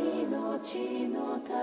命の種。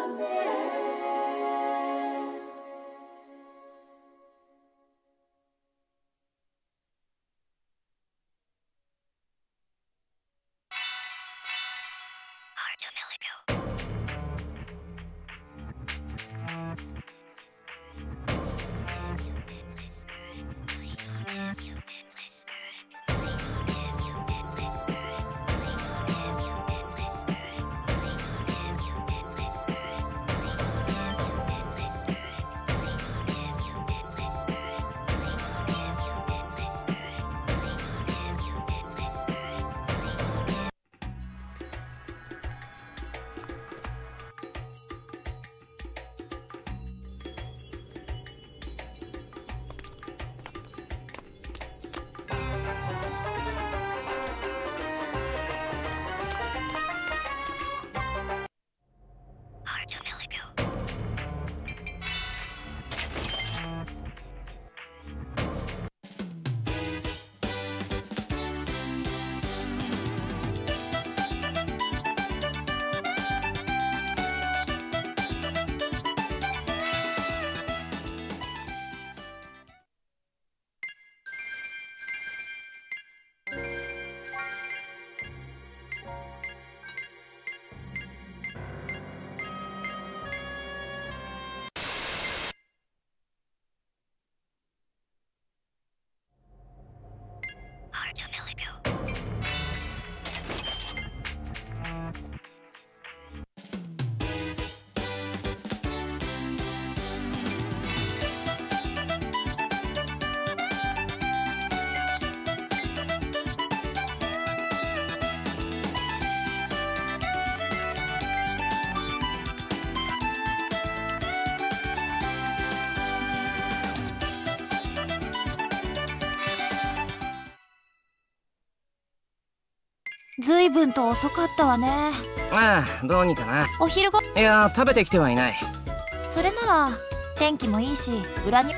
ずいぶんと遅かったわね。 ああ、どうにかな。 お昼ご。 いや、食べてきてはいない。 それなら天気もいいし裏に。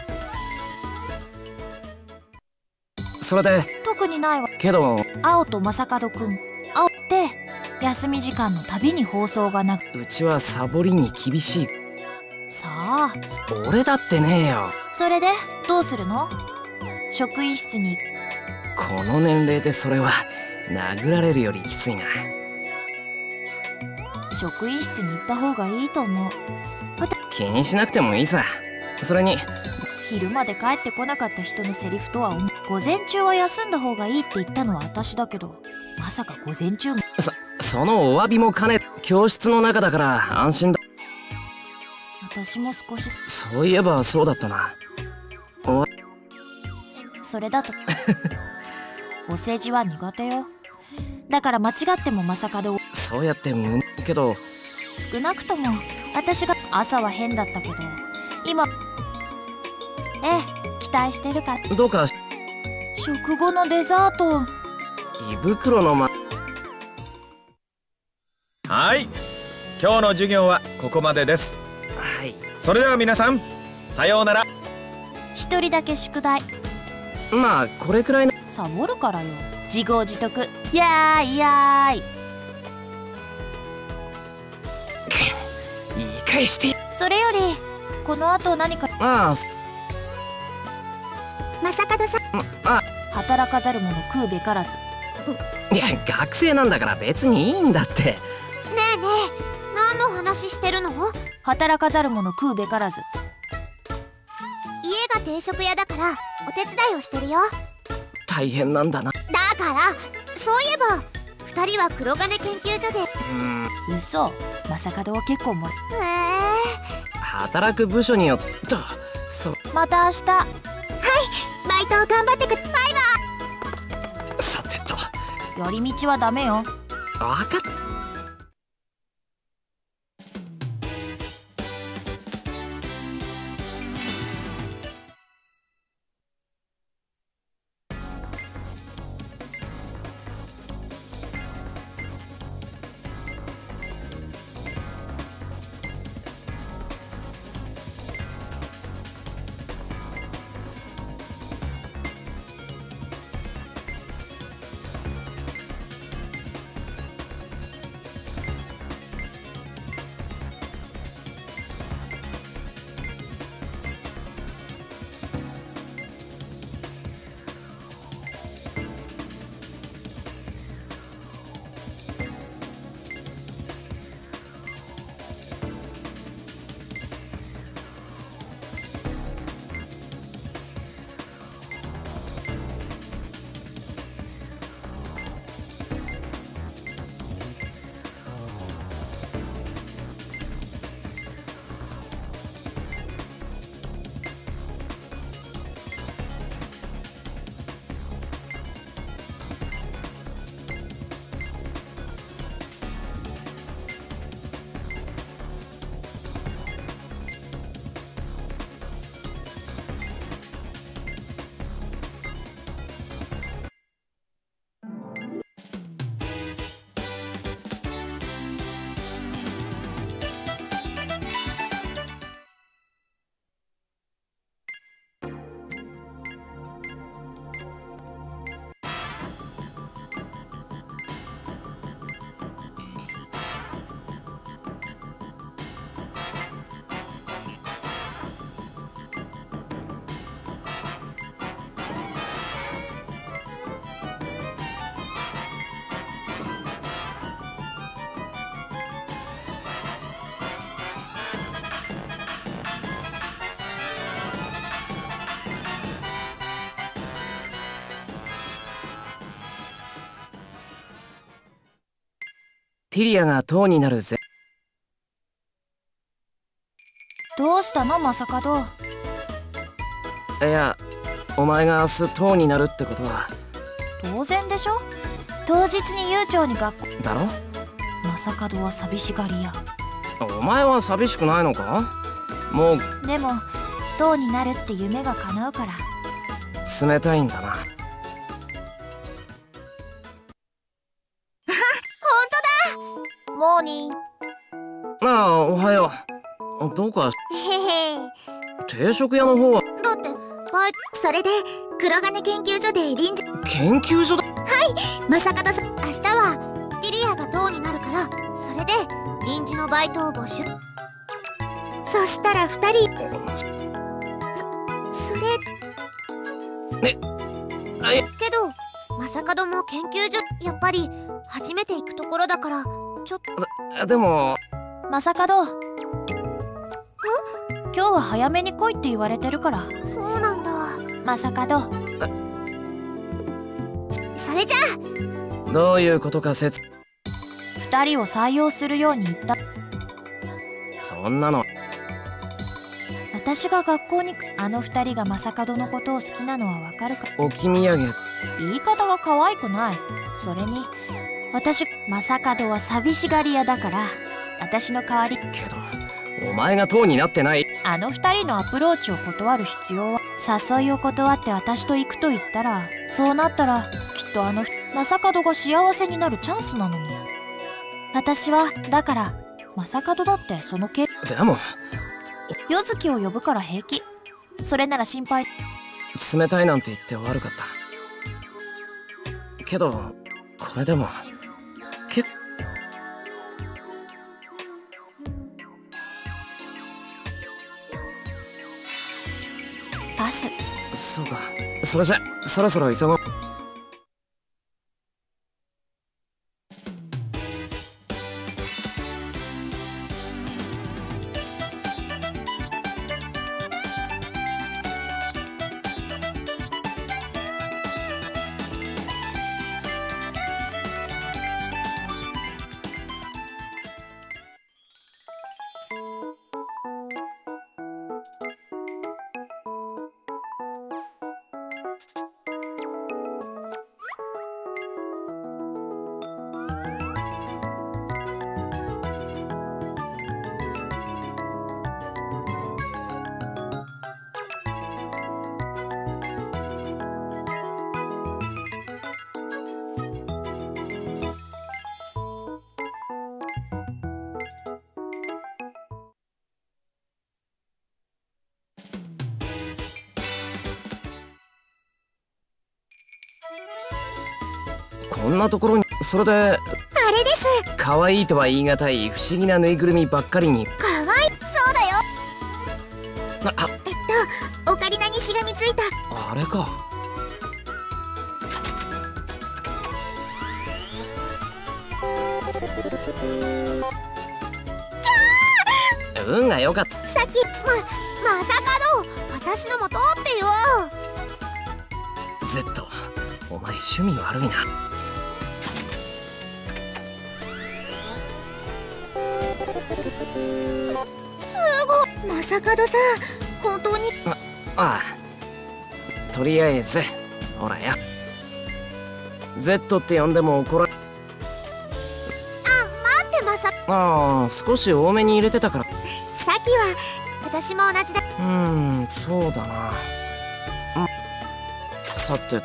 それで特にないわけど、 青と正門くん、青って休み時間のたびに放送がなく。 うちはサボりに厳しい。 さあ、 俺だってねえよ。 それでどうするの？職員室に。 この年齢でそれは殴られるよりきついな。 職員室に行った方がいいと思う。 気にしなくてもいいさ。それに昼まで帰ってこなかった人のセリフとは思う。午前中は休んだ方がいいって言ったのは私だけど、まさか午前中も。 そのお詫びも兼ね、教室の中だから安心だ。 私も少し。 そういえばそうだったな。 それだとお世辞は苦手よ。だから間違っても正門を。 そうやってけど、 少なくとも私が朝は変だったけど今。期待してるから。 どうか食後のデザート。 胃袋のはい、今日の授業はここまでです。 はい、 それでは皆さん、さようなら。 一人だけ宿題。 まあこれくらいの。 サボるからよ。自業自得。やーいやーい。 言い返して。 それよりこの後何か。 ああ、 正門さん。 働かざる者食うべからず。 いや、学生なんだから別にいいんだって。 ねえねえ、何の話してるの？ 働かざる者食うべからず。 家が定食屋だからお手伝いをしてるよ。 大変なんだな。 だからそういえば2人は黒金研究所で。 嘘。正門は結構も。 働く部署によってと。 また明日。はい、 バイト頑張ってく。バイバイ。 さてと、 寄り道はダメよ。 分かった。 ティリアが塔になるぜ。 どうしたの正門。 いや、お前が明日塔になるってことは当然でしょ。当日に悠長に学校だろ。 正門は寂しがり屋。 お前は寂しくないのか。もうでも塔になるって夢が叶うから。 冷たいんだな。 モーニング。 ああ、おはよう。どうかへへ。 定食屋の方は。 だってそれで黒金研究所で臨時研究所だ。 正門さん、明日はティリアが塔になるから、それで臨時のバイトを募集。そしたら2人それあいけど正門も研究所やっぱり初めて行くところだからちょっと。 でも正門。今日は早めに来いって言われてるから。 そうなんだ。 正門。 それじゃあどういうことか 2人を採用するように言った。 そんなの。 私が学校にあの2人が正門のことを好きなのはわかるか。 置き土産。 言い方が可愛くない。それに正門は寂しがり屋だから、私の代わり。 けどお前が塔になってない。 あの2人のアプローチを断る必要は。誘いを断って私と行くと言ったら、そうなったらきっと正門が幸せになるチャンスなのに。私はだから正門だってそのでも夜月を呼ぶから平気。それなら心配。 冷たいなんて言って悪かったけど、これでもパス。 そうか。それじゃそろそろ急ごう。こんなところに。それであれです。 可愛いとは言い難い不思議なぬいぐるみばっかりに。 かわいい。そうだよ。オカリナにしがみついた。 あれか。運が良かった。 さっき正門、私のも通ってよ。 Z、 お前趣味悪いな。 すごい。正門さん、本当に。 ああ、とりあえずほらや Z って呼んでも怒ら。 待ってああ、少し多めに入れてたから。 さっきは私も同じだ。 そうだな。さて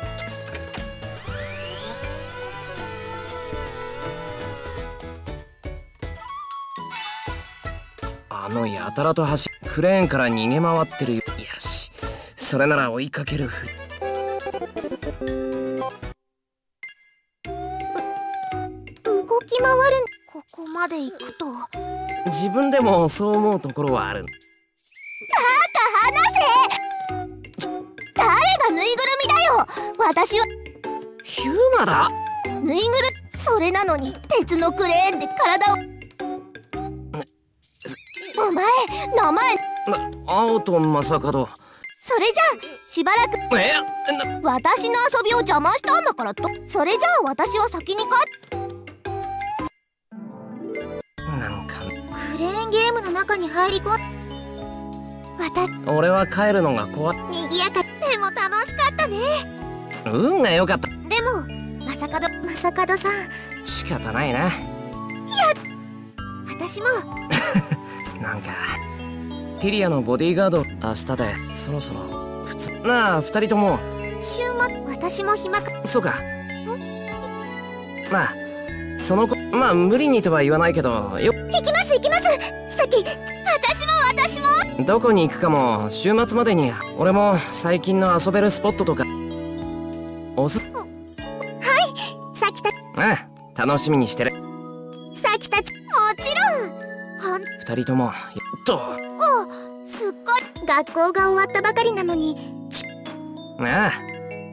やたらとクレーンから逃げ回ってるよ。よし、それなら追いかけるふり。 動き回る。ここまで行くと自分でもそう思うところはある。 誰がぬいぐるみだよ。私はヒューマだ。 ぬいぐるそれなのに鉄のクレーンで体を。お前名前青と正門。 それじゃあしばらく。私の遊びを邪魔したんだからと。それじゃあ私は先に帰っ。 中に入り込ん。 俺は帰るのが怖い。 賑やかでも楽しかったね。 運が良かった。 でも正門さん、 仕方ないな。 私もなんかティリアのボディーガード明日でそろそろ普通なあ。二人とも週末私も暇か。 そうかなあ。その子まあ無理にとは言わないけどよ。 行きます。さっき私もどこに行くかも週末までに。俺も最近の遊べるスポットとかさきたああ楽しみにしてる。 ちもちろん二人ともすっごい学校が終わったばかりなのに。 ああ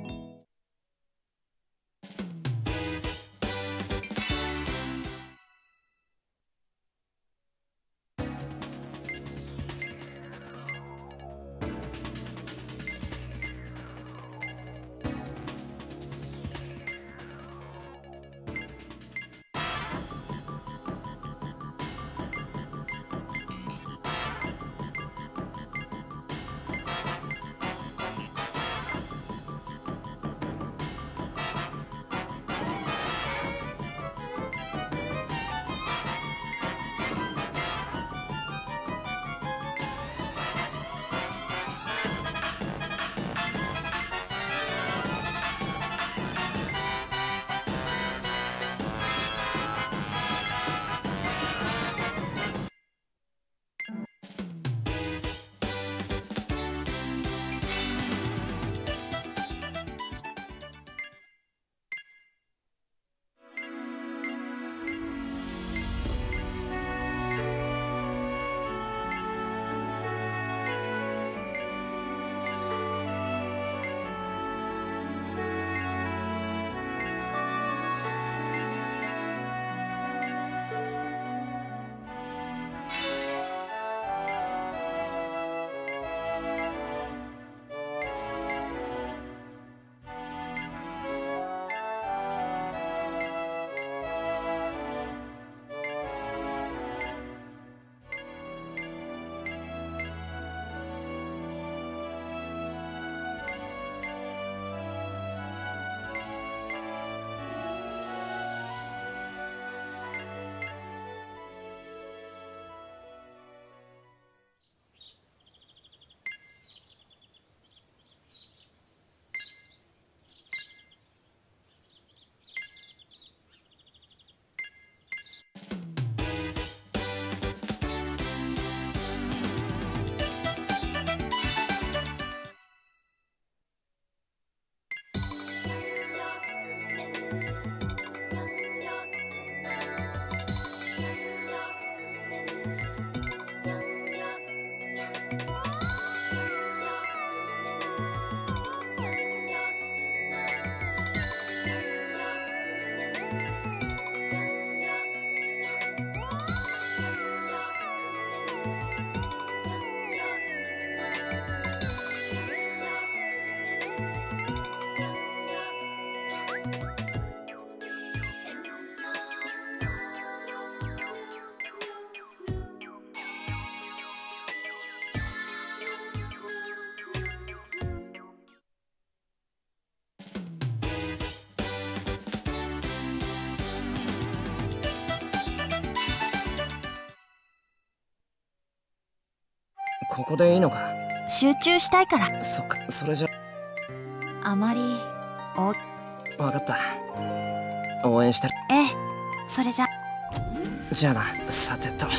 ここでいいのか。 集中したいから。 そっか。それじゃあまりわかった。応援してる。 ええ、それじゃじゃあな。さてと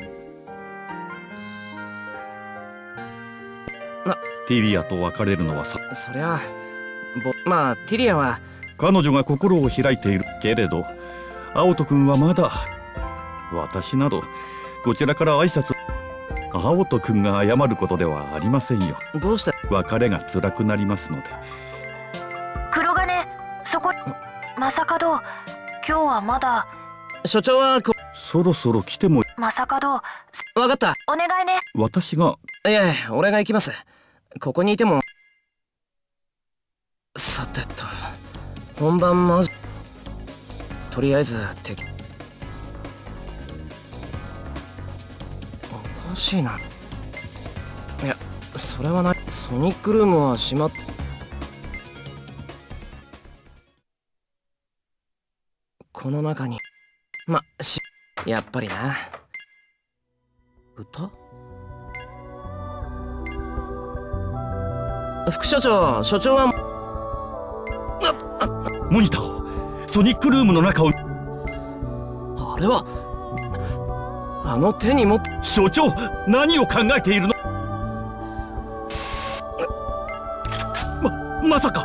ティリアと別れるのはそりゃまあティリアは彼女が心を開いているけれど、青戸君はまだ。私などこちらから挨拶。青戸君が謝ることではありませんよ。 どうして別れが辛くなりますので。 黒金、そこ正門、今日はまだ。 所長はそろそろ来ても。 正門、 わかった。 お願いね。 私が。 いや俺が行きます。ここにいても。さてと本番マジ。とりあえず敵。 かしいな。いや、それはない。ソニックルームは閉まっ、この中にやっぱりな。歌？副所長、所長はモニターをソニックルームの中を。 あれはあの手に持って。 所長、何を考えているの？まさか。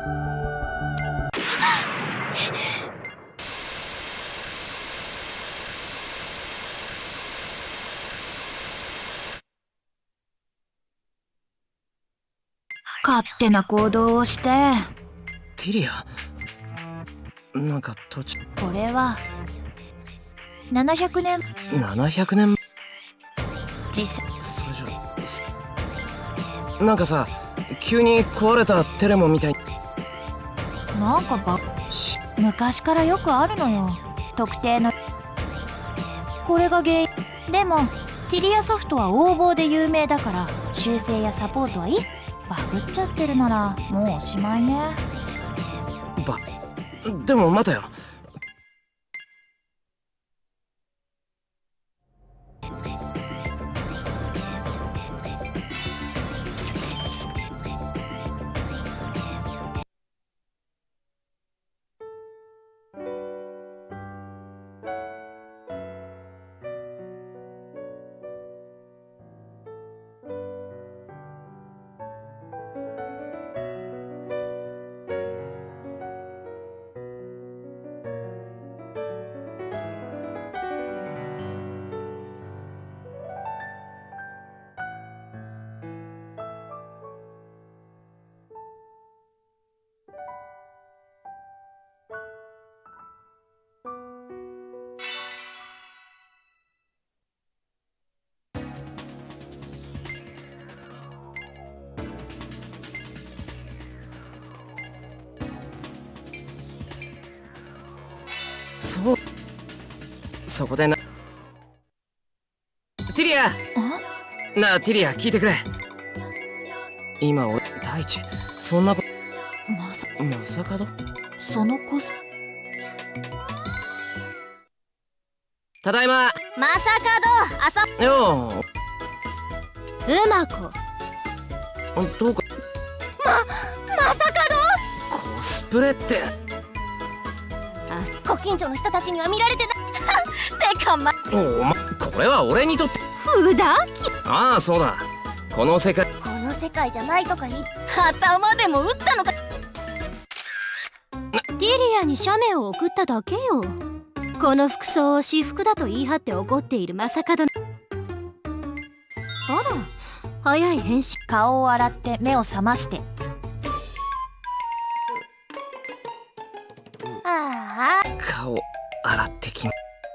勝手な行動をして。 ティリア、なんか途中。 これは700年 700年実際。 それじゃなんかさ、急に壊れたテレモみたい。 なんか昔からよくあるのよ、特定の。これが原因。でもティリアソフトは横暴で有名だから、修正やサポートはいい。バグっちゃってるならもうおしまいね。 でも待てよ。そこでな。ティリアなあ、ティリア、聞いてくれ。今俺、大地、そんなまさかどそのコス。 ただいま。 まさかどようまこ。 どうか。 まさかコスプレってご近所の人たちには見られてない。てかこれは俺にとって。 普段ああ、そうだ。この世界じゃないとか言って頭でも打ったのか。ティリアに写メを送っただけよ。この服装を私服だと言い張って怒っているまさか殿。あら、早い返信。 顔を洗って目を覚まして。 ああ、 顔洗ってきま。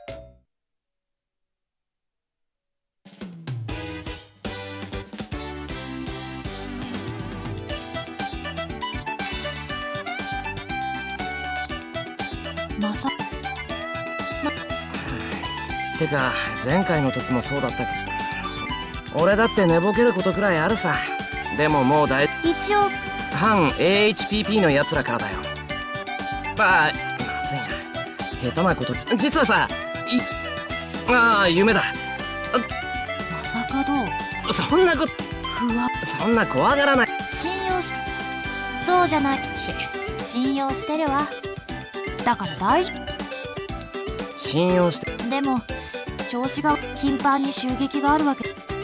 てか前回の時もそうだったけど、俺だって寝ぼけることくらいあるさ。でももう一応反 AHPP のやつらからだよ。まずいな、下手なこと。実はさ、夢だ。 まさかどう。 そんなこと。そんな怖がらない。 信用し。そうじゃない。信用してるわ。だから大丈夫。 信用して。 でも調子が頻繁に襲撃があるわけ。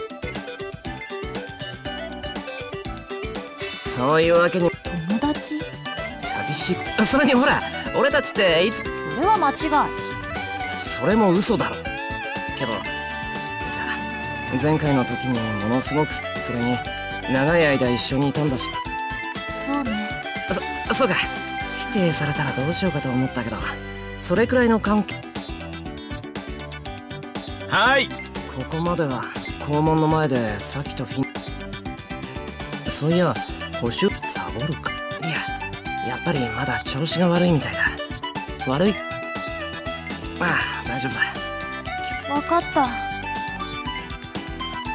そういうわけに。 友達？ 寂しい。それにほら、俺たちっていつ。 それは間違い。 それも嘘だろ。けど前回の時にものすごく、それに長い間一緒にいたんだし。 そうね。 そうか。否定されたらどうしようかと思ったけど、それくらいの関係。 はい。 ここまでは校門の前でサキとフィン。そういや補習サボるか。いや、やっぱりまだ調子が悪いみたいだ。悪い。ああ、大丈夫だ。 分かった。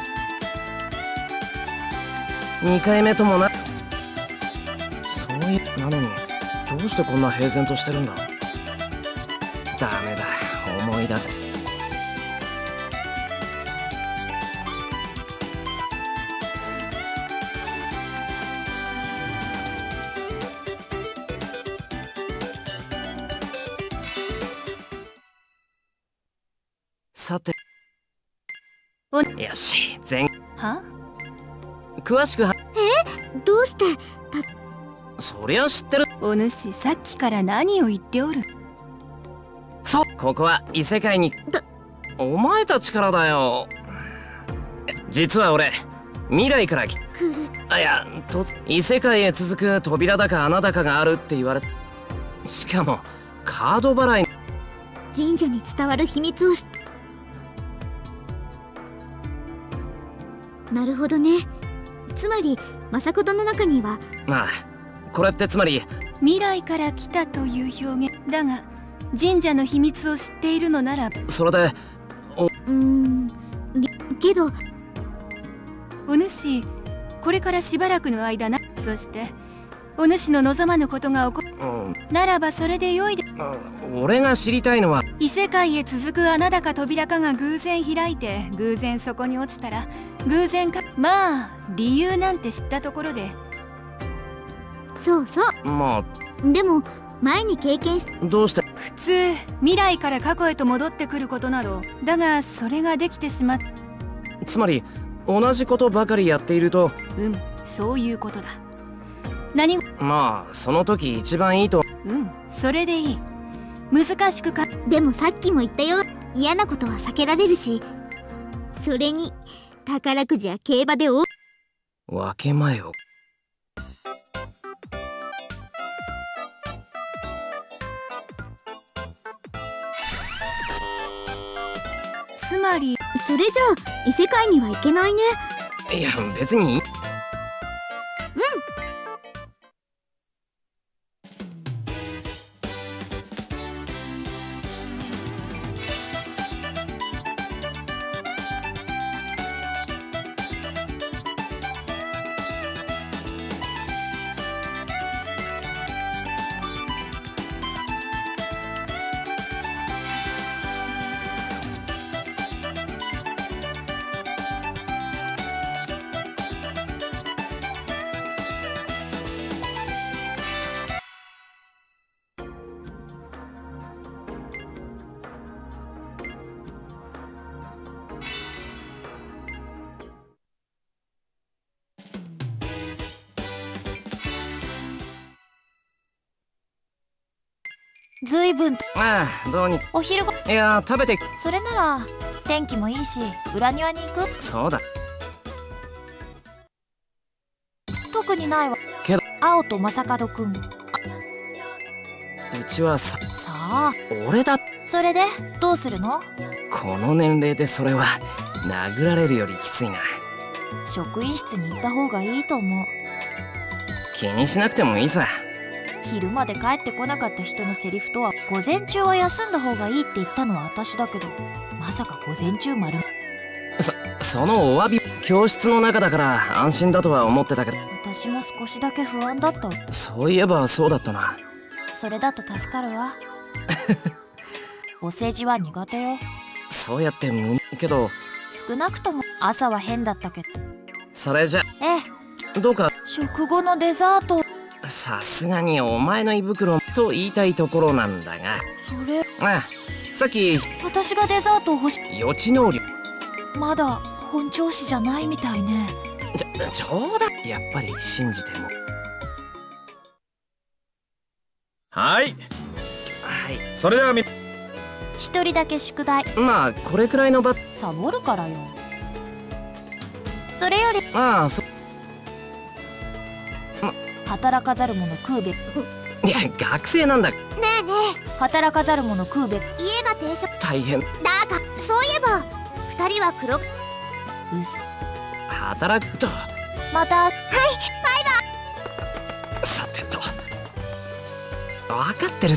2回目ともな。そういうなのにどうしてこんな平然としてるんだ。ダメだ、思い出せ。さて、よし、 は詳しくどうして？ そりゃ知ってる。 お主さっきから何を言っておる？ ここは異世界に。お前たちからだよ。実は俺未来から来あ、いや異世界へ続く扉だか穴だかがあるって言われて、しかもカード払い。 神社に伝わる秘密をなるほどね。つまり政子の中には。 ああ、これってつまり未来から来たという表現だが、神社の秘密を知っているのなら。 それでけどお主、これからしばらくの間な。そしてお主の望まぬことが起こるならばそれでよいで。 俺が知りたいのは異世界へ続く穴だか扉かが偶然開いて偶然そこに落ちたら偶然か。まあ理由なんて知ったところで。そうそう。 まあでも前に経験しどうして普通未来から過去へと戻ってくることなど。だがそれができてしまっ。 つまり同じことばかりやっていると。 そういうことだ。何。 まあその時一番いいと。 それでいい。難しくか。でもさっきも言ったよ。嫌なことは避けられるし、それに宝くじや競馬で分け前を。 つまりそれじゃあ異世界には行けないね。 いや別に。 ずいぶんと。 ああ、どうに。 お昼ご。 いや食べて。 それなら天気もいいし裏庭に行く。 そうだ。 特にないわけど青と正門くん。 うちはさあ俺だ。 それでどうするの？ この年齢でそれは殴られるよりきついな。 職員室に行った方がいいと思う。 気にしなくてもいいさ。 昼まで帰ってこなかった人のセリフとは、午前中は休んだ方がいいって言ったのは私だけど、まさか午前中丸。 そのお詫び、教室の中だから安心だとは思ってたけど。 私も少しだけ不安だった。 そういえばそうだったな。 それだと助かるわ。お世辞は苦手よ。 そうやってけど少なくとも朝は変だったけど。 それじゃどうか食後のデザート。 さすがにお前の胃袋と言いたいところなんだが。 それさっき私がデザートを欲し予知能力。 まだ本調子じゃないみたいね。 冗談。やっぱり信じても。 はい、それでは一人だけ宿題。 まあこれくらいの場。 サボるからよ。それより働かざる者食うべ。 いや学生なんだ。 ねえね働かざる者食うべ。 え、家が停車。 大変だがそういえば2人は黒。 働くと。 また。 さてと分かってるって。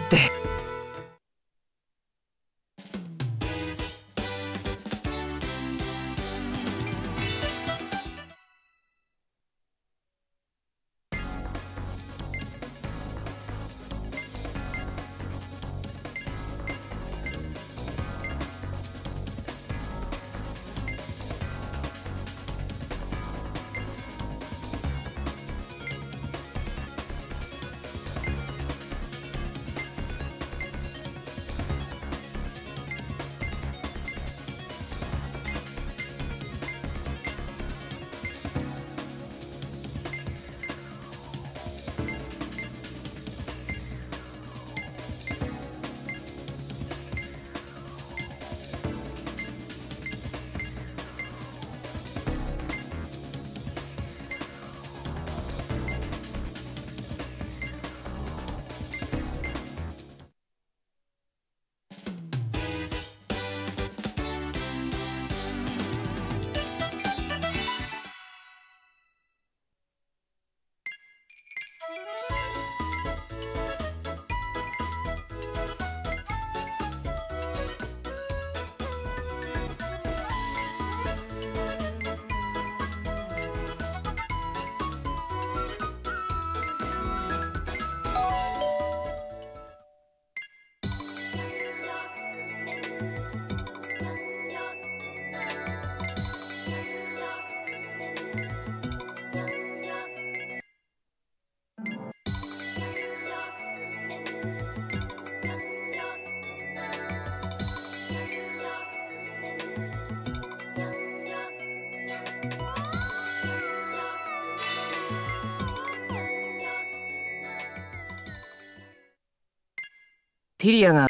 ティリアが。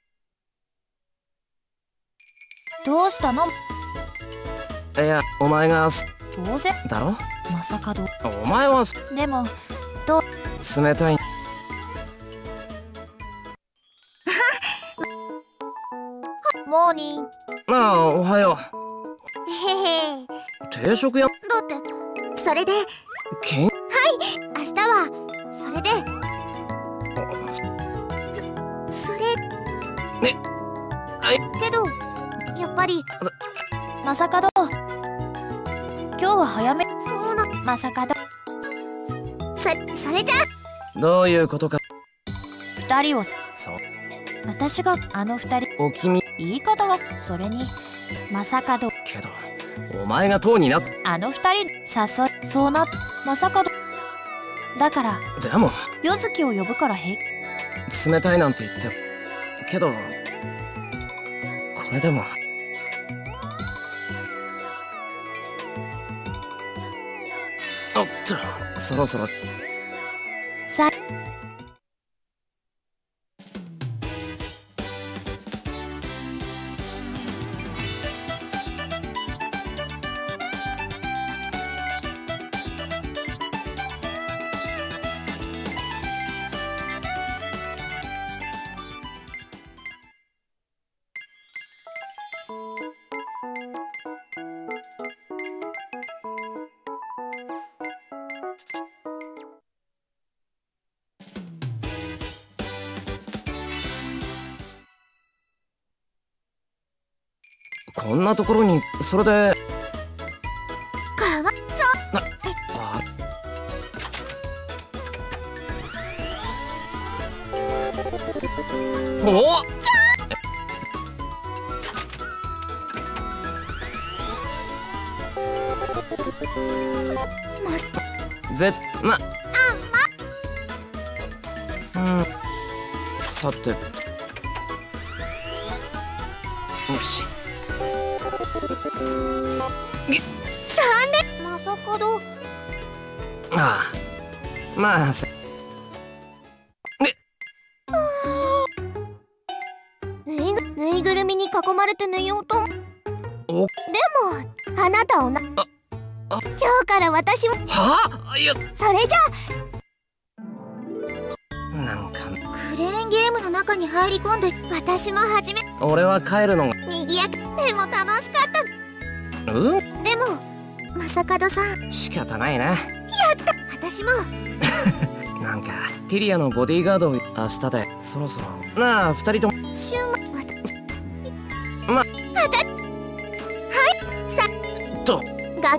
どうしたの？ いや、お前が当然だろ。 まさかお前はでも冷たい。 モーニング。 ああ、おはよへへ。 う。定食屋。 だってそれでけん明日はそれでそれね。 けどやっぱりまさかど今日は早め。 そうな。 まさかどそれじゃどういうことか。 二人をそう。 私があの二人お君言い方がそれにまさかどけど、お前が党になっ。 あの二人誘いそうなまさかどだからでも夜月を呼ぶから平気。 冷たいなんて言ってけど、これでも。おっと、そろそろ。 さこんなところに。それでかわあおっぜまうんさてよし。 まさかどああ、まあぬいぐるみに囲まれて寝ようと。でおもあなたを今日から私もはあ。いや、 それじゃなんかクレーンゲームの中に入り込んで私も初め俺は帰るのが。 にぎやかでも楽しかった。 うんでもまさかどさん仕方ないな。 私もなんかティリアのボディーガードを明日でそろそろなあ。二人とも週末まとが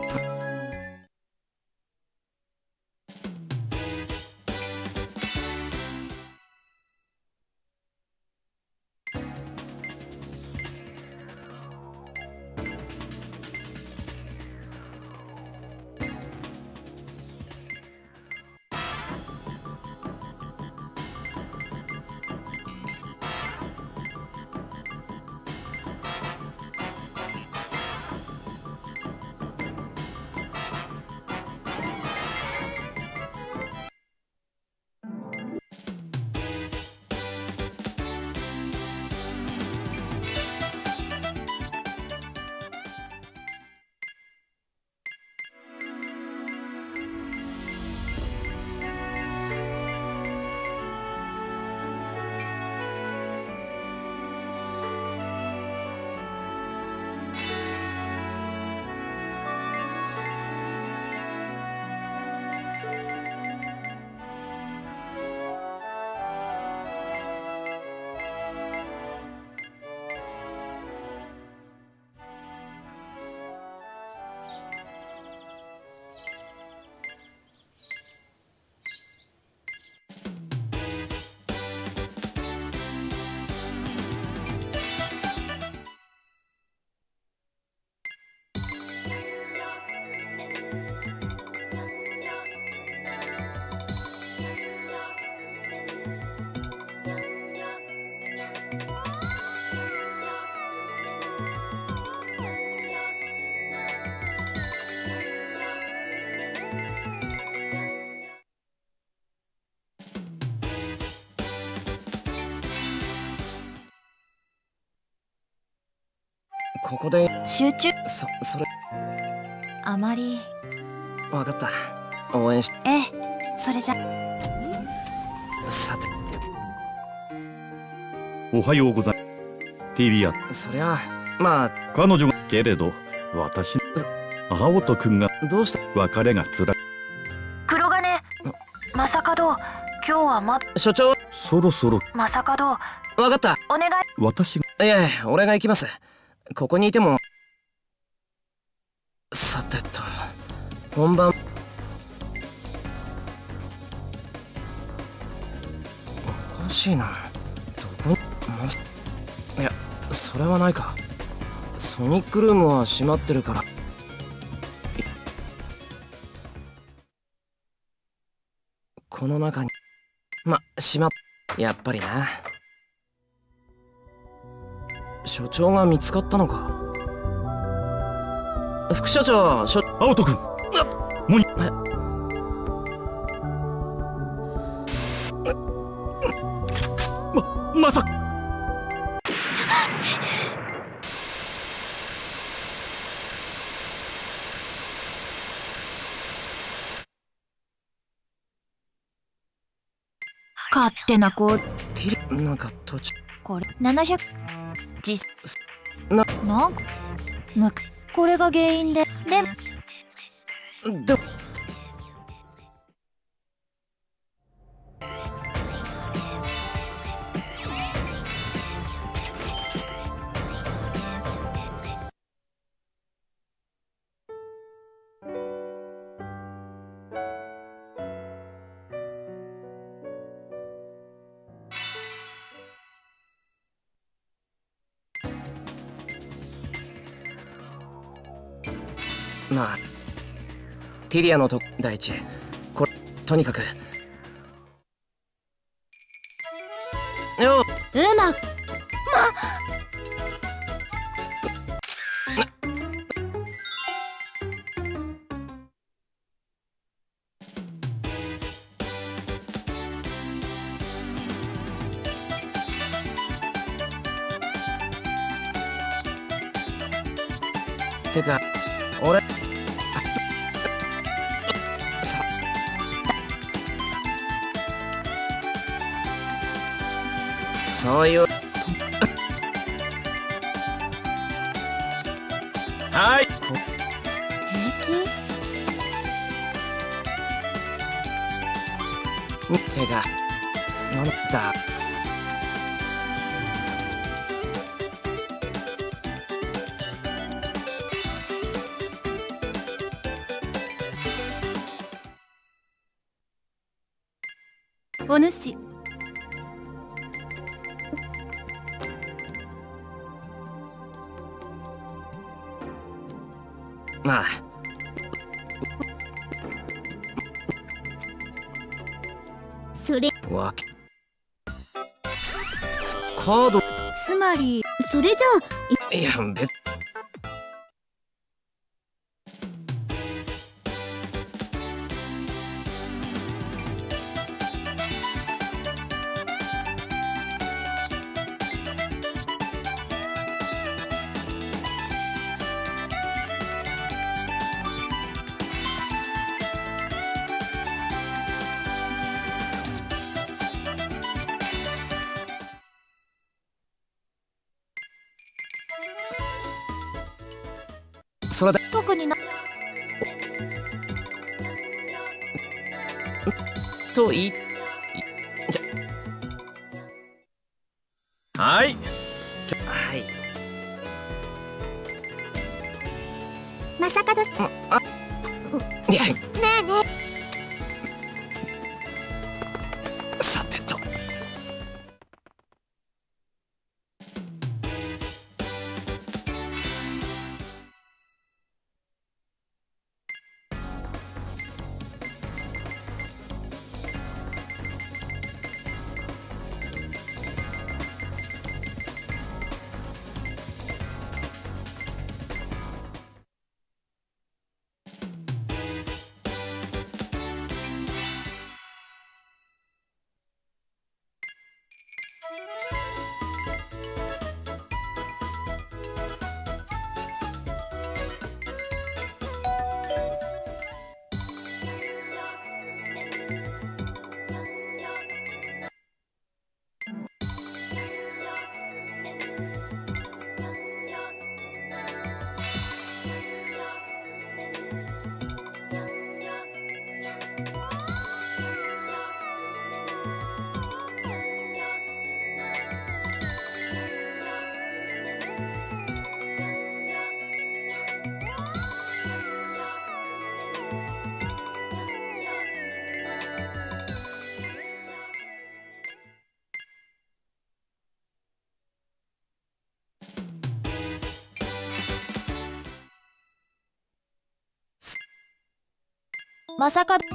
ここで集中。 それあまり。 わかった。応援し。 ええ、それじゃ。 さて、 おはようございます。ティリア、 そりゃまあ彼女がけれど私青戸君がどうした。 別れがつらい。 黒金、まさかどう、今日は所長。 そろそろまさかどう、 わかった。 お願い。 私が。 いや俺が行きます。ここにいても。さてと本番。おかしいな。どこにいやそれはないか。ソニックルームは閉まってるから。この中に閉まっ。やっぱりな。所長が見つかったのか。副所長。 青戸君、もうまさか。 勝手な子。 なんか途中。 これ700実なんかこれが原因で。 でまあティリアの第一これとにかくようまくてか俺そういうはいてかなんだお主。 まあそれわけカードつまりそれじゃいや別それで特にな。 といいじゃはいはいまさかどねいやえねさてとまさか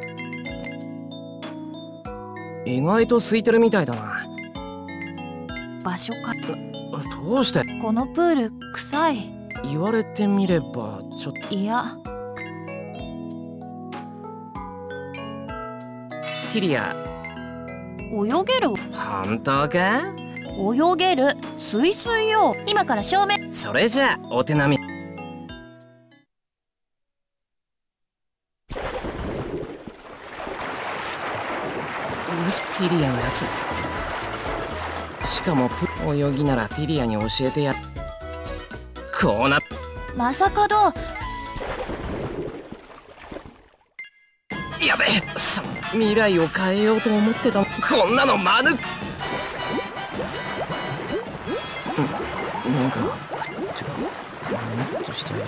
意外と空いてるみたいだな。 場所か。 どうして？ このプール臭い。 言われてみればちょっと。 いや、 ティリア、 泳げる。 本当か？ 泳げる。スイスイよ。今から正面。 それじゃあお手並み。ティリアのやつ。しかも泳ぎならティリアに教えてや。こうな。 まさかど。 やべえ、未来を変えようと思ってた。こんなのまぬ。なんかもっとしてるな。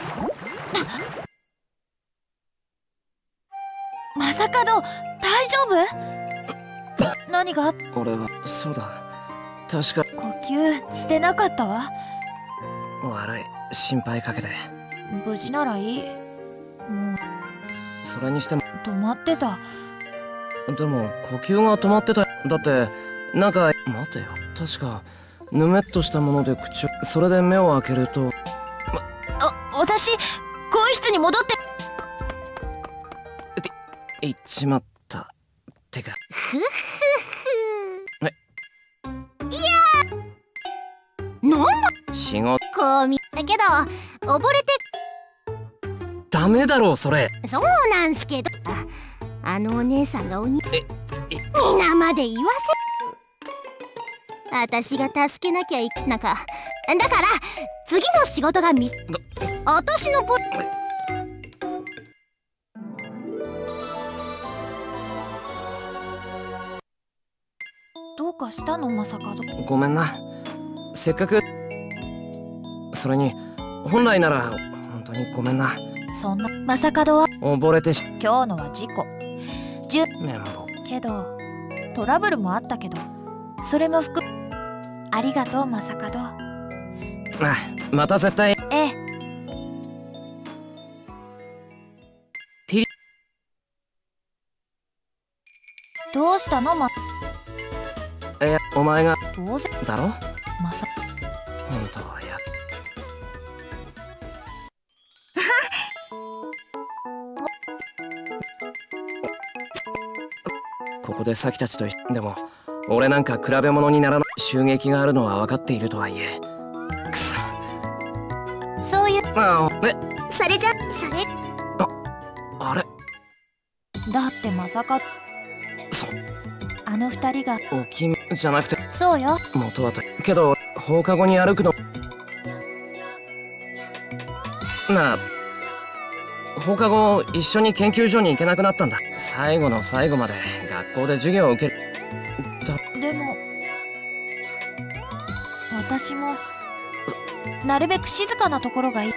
まさかど、大丈夫？何が？ 俺はそうだ、確か呼吸してなかったわ。 悪い、心配かけて。 無事ならいい。もうそれにしても止まってた。 でも呼吸が止まってた。だってなんか待てよ、確かぬめっとしたもので口を。それで目を開けると。 私更衣室に戻って。 行っちまった。てかふっふっふ。いやー、なんだ仕事。 こう見だけど溺れて。 ダメだろうそれ。 そうなんすけど、あのお姉さんが皆まで言わせ。私が助けなきゃいけなんか。だから次の仕事が私のどうかしたの？まさかど。 ごめんな、せっかく。それに本来なら本当にごめんな。 そんな。まさかどは溺れて今日のは事故。 綿棒けどトラブルもあったけど、それもありがとうまさかど。 また絶対。 ええ。どうしたの？ お前が当然だろ。 まさ本当はや。ここでサキたちとでも俺なんか比べ物にならない。襲撃があるのは分かっているとはいえ。くそ。 そういう。 それじゃそれあれだってまさかあの二人が。 おきみじゃなくて。 そうよ。 元はとけど放課後に歩くの。なあ、放課後一緒に研究所に行けなくなったんだ。最後の最後まで学校で授業を受ける。 でも私もなるべく静かなところがいい。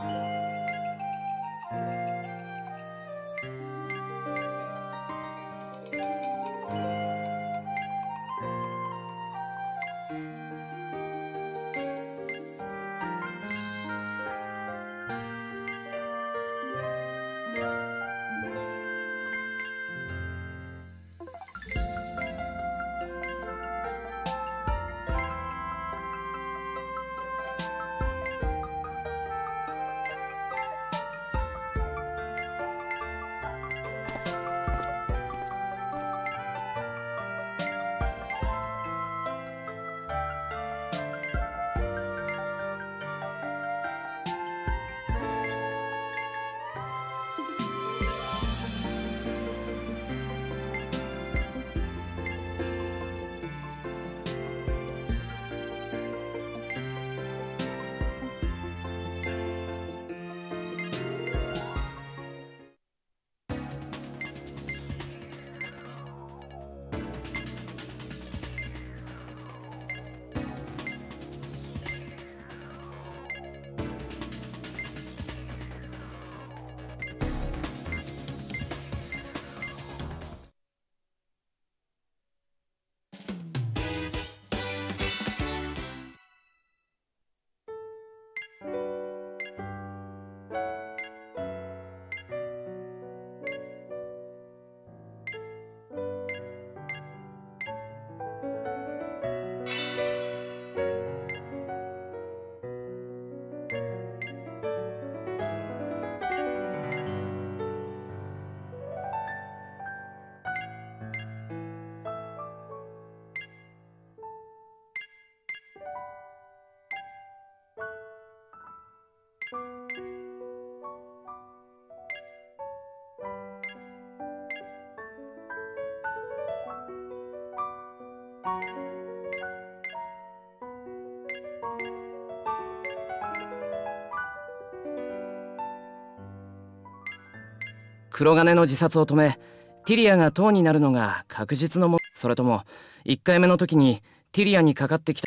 黒金の自殺を止めティリアが党になるのが確実のも、それとも1回目の時にティリアにかかってきた。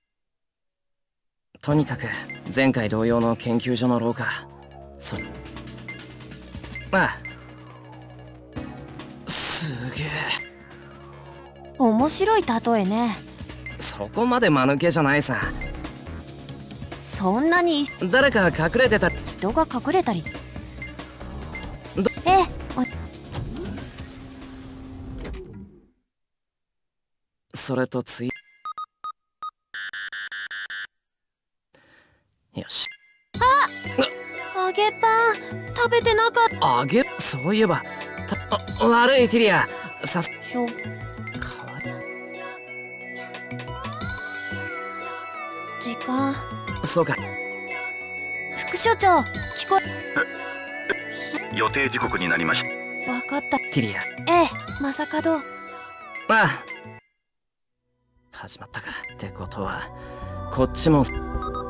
とにかく前回同様の研究所の廊下、ああ、すげえ面白い例えね。 そこまで間抜けじゃないさ。 そんなに誰か隠れてた。 人が隠れたり。ええ、 それとつい、よし。 揚げパン食べてなかった。 そういえば悪いティリア、 しょ時間。 そうか。 副所長、聞こ予定時刻になりました。 わかった。 ティリア。 ええ、まさかど。 ああ、始まったか。ってことはこっちも。 これ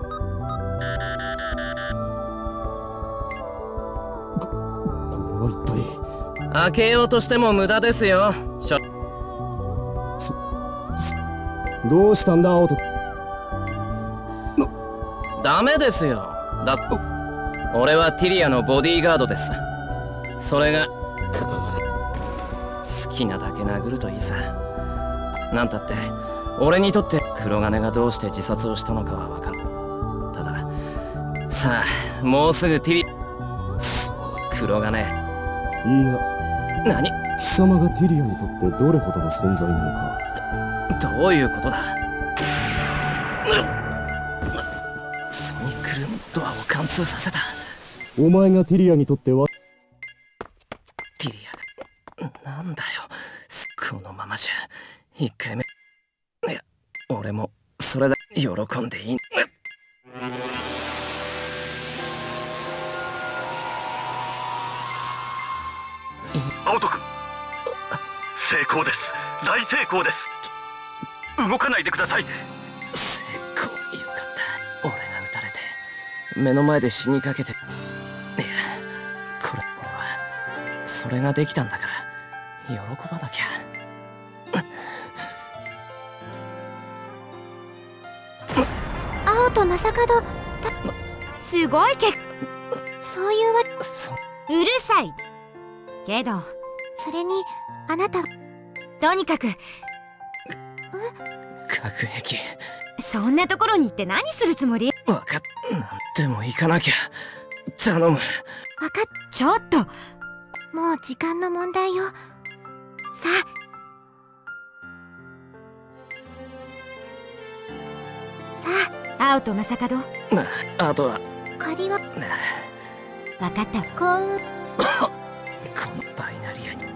は一体。 開けようとしても無駄ですよ。 どうしたんだ青と。 ダメですよ。だって俺はティリアのボディーガードです。それが好きなだけ殴るといいさ。なんたって俺にとって黒金がどうして自殺をしたのかは分かん。たださあ、もうすぐティリ黒金。いや、何？ 貴様がティリアにとってどれほどの存在なのか。 どういうことだ？ソニックルームドアを貫通させた。 お前がティリアにとっては。 ティリアがなんだよ、このままじゃ1回目。いや、俺もそれだ。喜んでいい。 青戸君、成功です。大成功です。動かないでください。 成功。よかった。俺が撃たれて目の前で死にかけて。いや、これ俺はそれができたんだから喜ばなきゃ。 青と正門、すごい結果。 そういうわけ。 うるさいけど、 それにあなたはとにかく核兵器。 そんなところに行って何するつもり？ 分かっ。なんでも行かなきゃ。頼む。 わかっ。 ちょっと、 もう時間の問題よ。さあ。 青と正門。 あとは借りは分かったわ。 幸運。 このバイナリアに。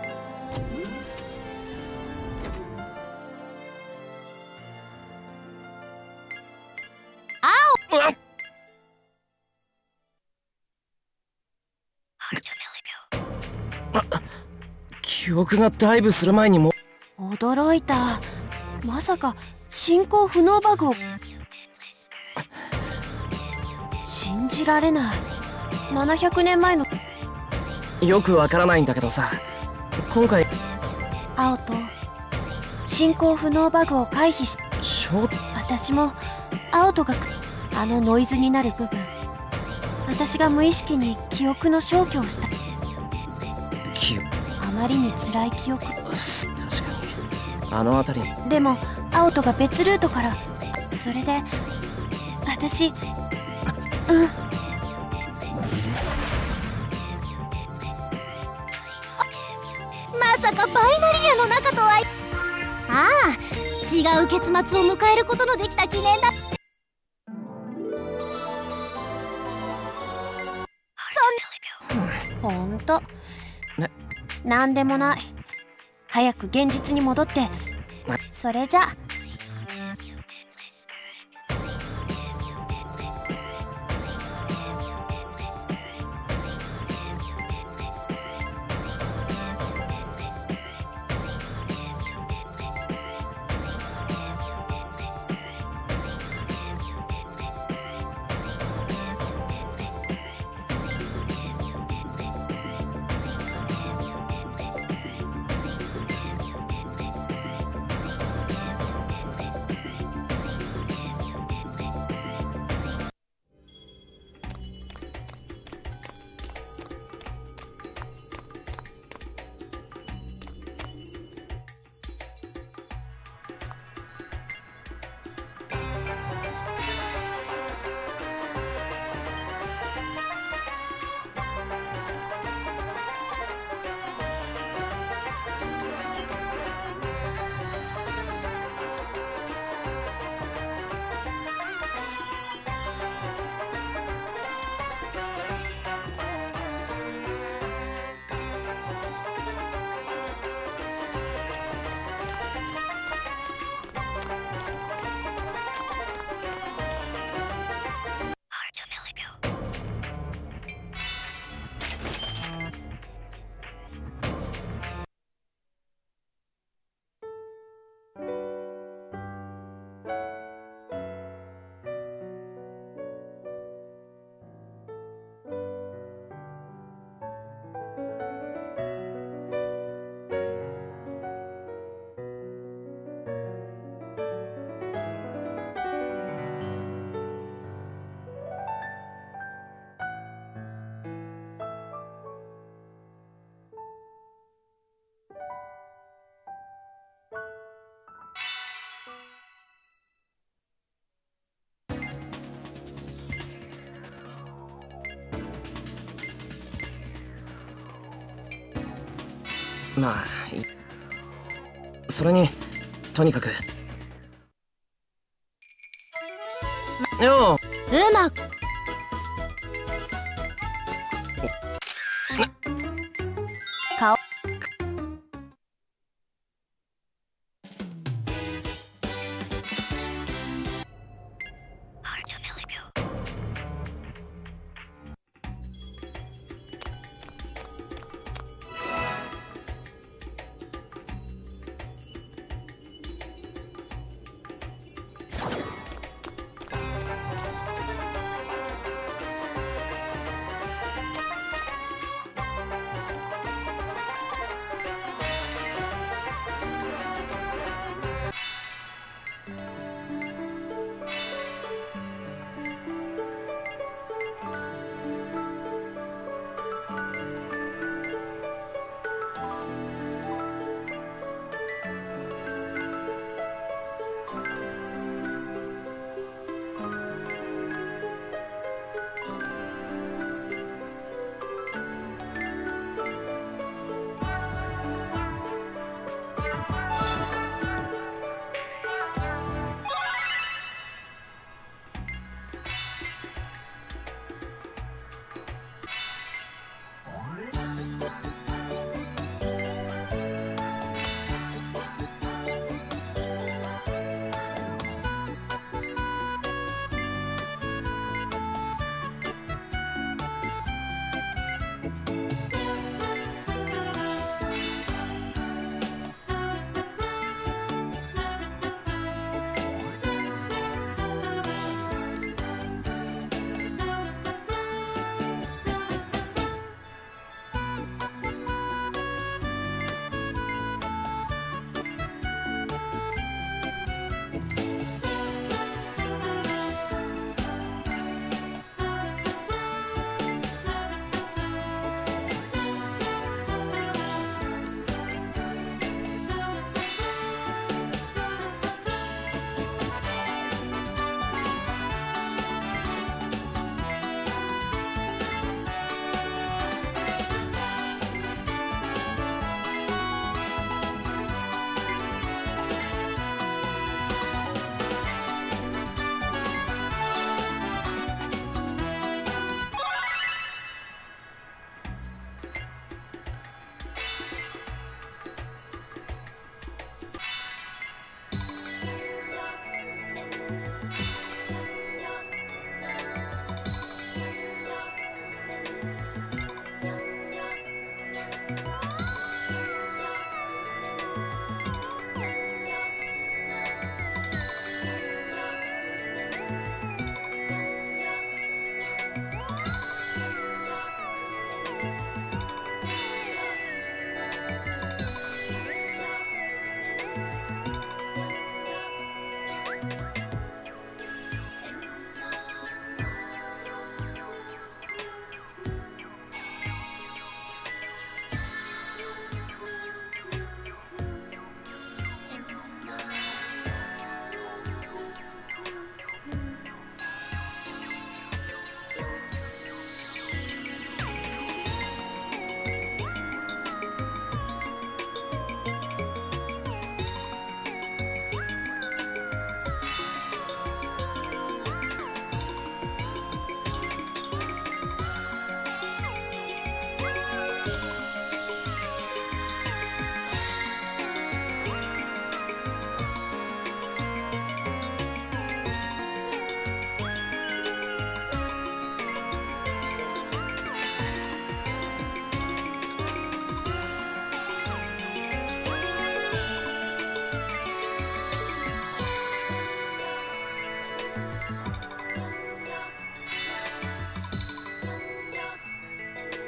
記憶がダイブする前にも。 驚いた。まさか進行不能バグを。信じられない。700年前の。 よくわからないんだけどさ、今回青と進行不能バグを回避し。私も青とがあのノイズになる部分、私が無意識に記憶の消去をした。あまりに辛い記憶。 確かにあの辺り。 でも青とが別ルートから。それで私まさかバイナリアの中とは。ああ、違う結末を迎えることのできた記念だ。 ほんとなんでもない。早く現実に戻って。それじゃ。 まあそれにとにかくようまく。 顔。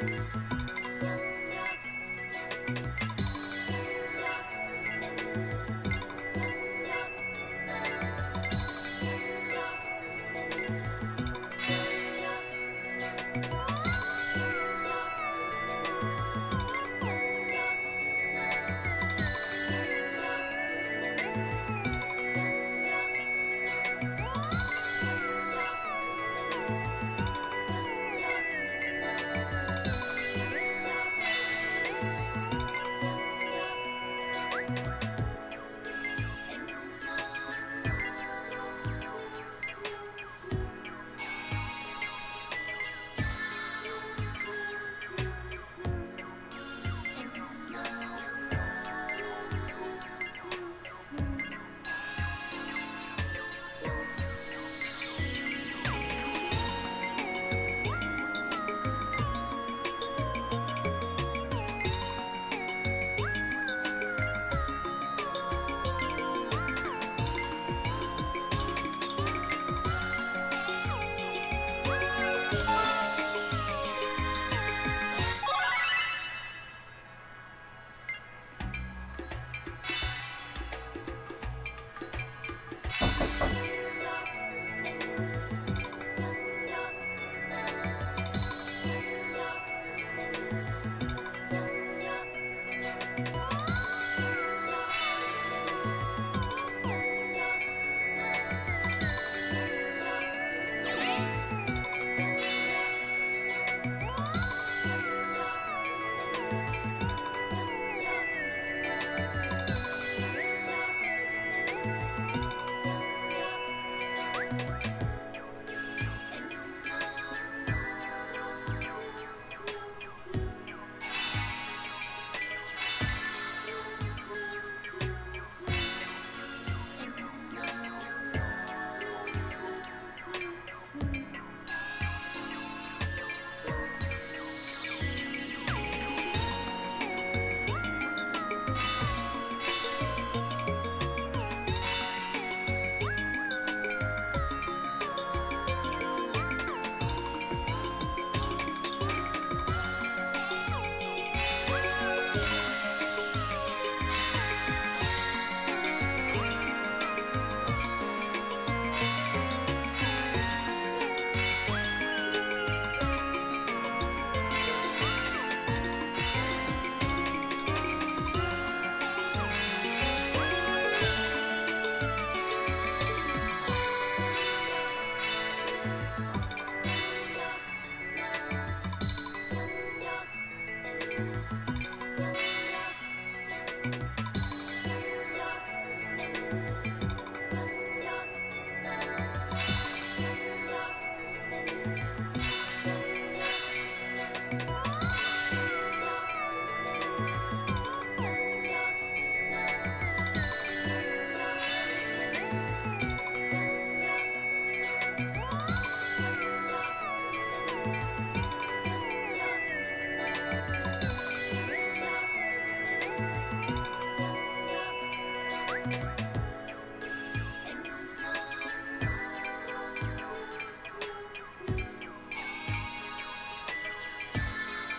あ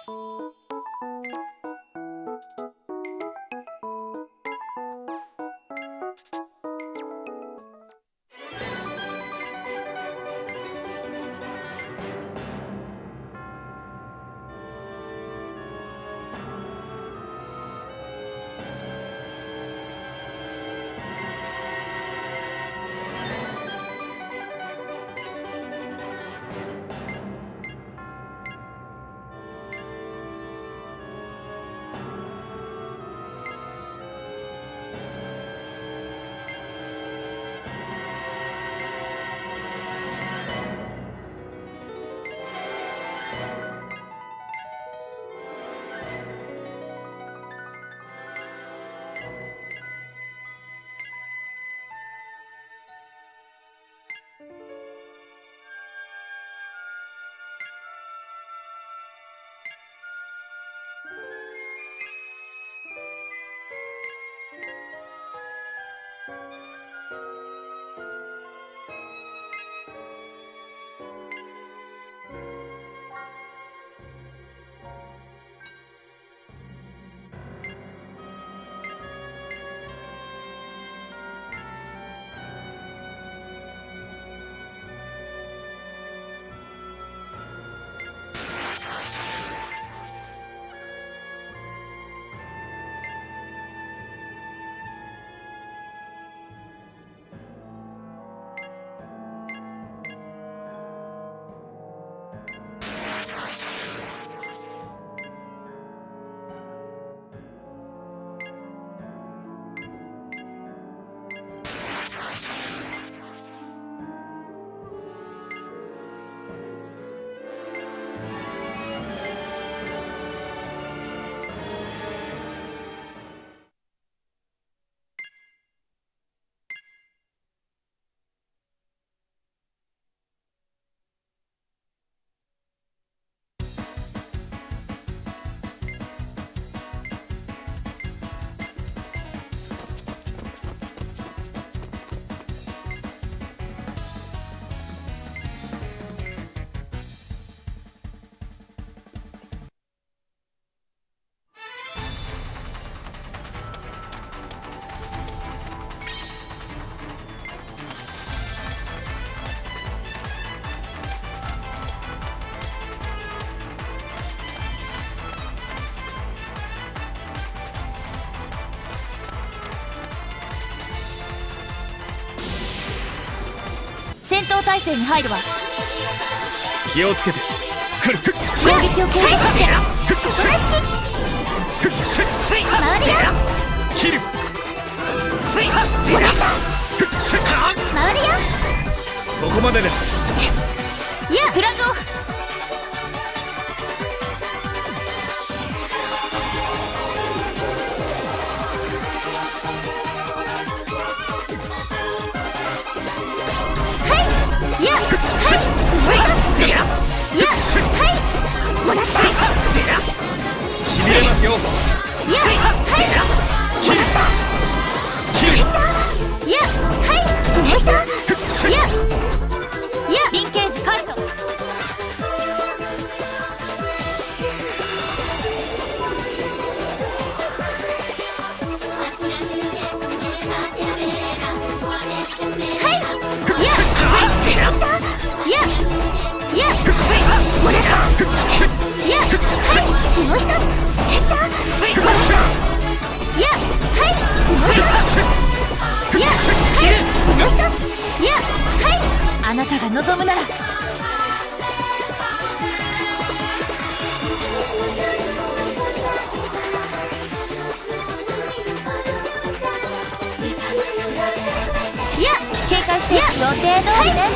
戦闘態勢に入るわ。 気をつけて。 攻撃を継続して。 回るよ。 切る。 回るよ。 そこまでです。 いや、プランドオフ。 しびれますよ。 リンケージ解除。あなたが望むなら。警戒して。予定通りね。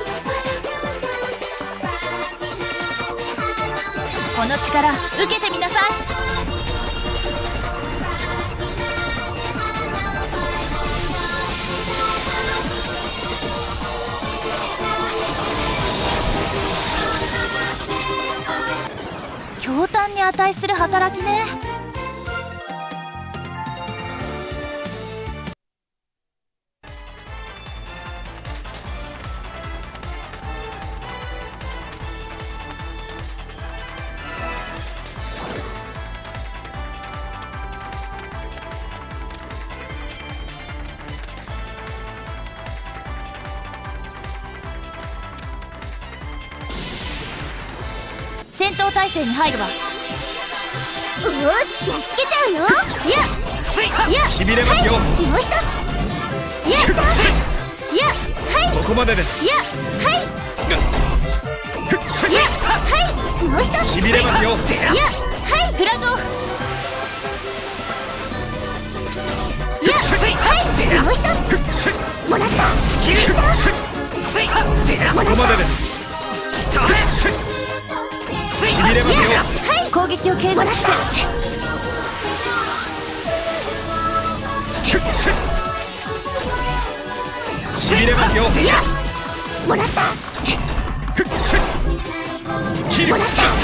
この力受けてみなさい。驚嘆に値する働きね。 戦闘態勢に入るわ。 おーやっつけちゃうよ。 しびれますよ。 もう一つ。はいそこまでです。 もう一つ。 しびれますよ。 フラグオフ。 もう一つ。もらった。 そこまでです。しびれますよ。 攻撃を継続して。 しびれますよ。 もらった。 切る。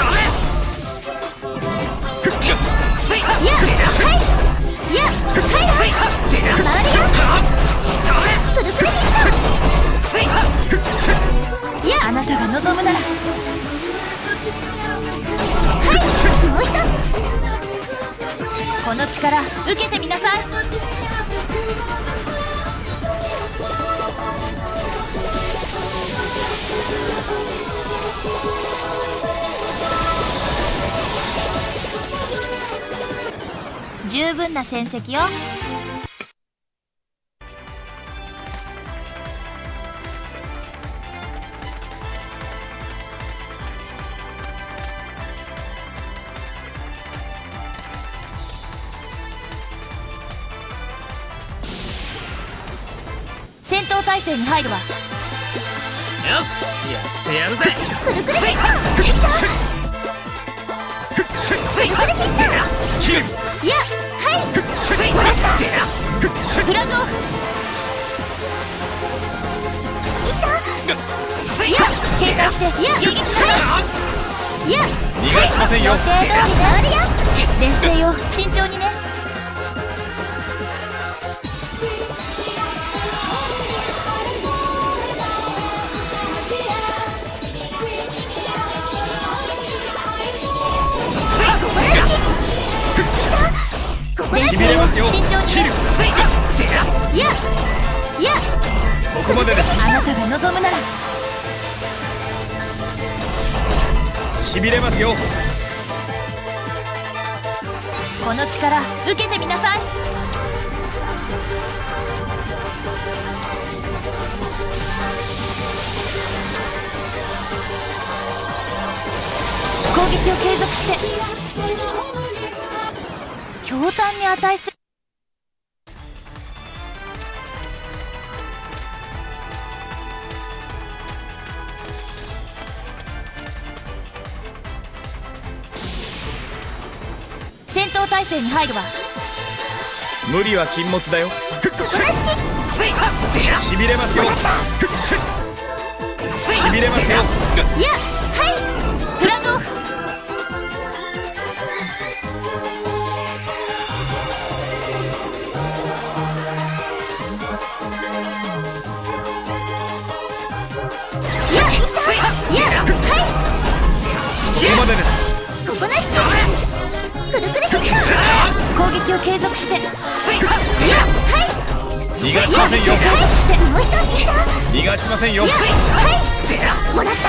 あなたが望むなら。 もう一つ。 この力受けてみなさい。十分な戦績よ。戦闘態勢に入るわ。 よしやってやるぜ。 切る。 フラグオフ。警戒して迎撃しなさい。 逃がしませんよ。 予定通りだ。冷静よ、慎重にね。 しびれますよ。 慎重に切る。そこまでです。 あなたが望むなら。 しびれますよ。 この力受けてみなさい。攻撃を継続して。驚嘆に値する。戦闘態勢に入るわ。 無理は禁物だよ。しびれますよ。しびれますよ。 フラグオフ。 そこまでです。 攻撃を継続して。 逃がしませんよ。 継続して。 逃がしませんよ。 もらった。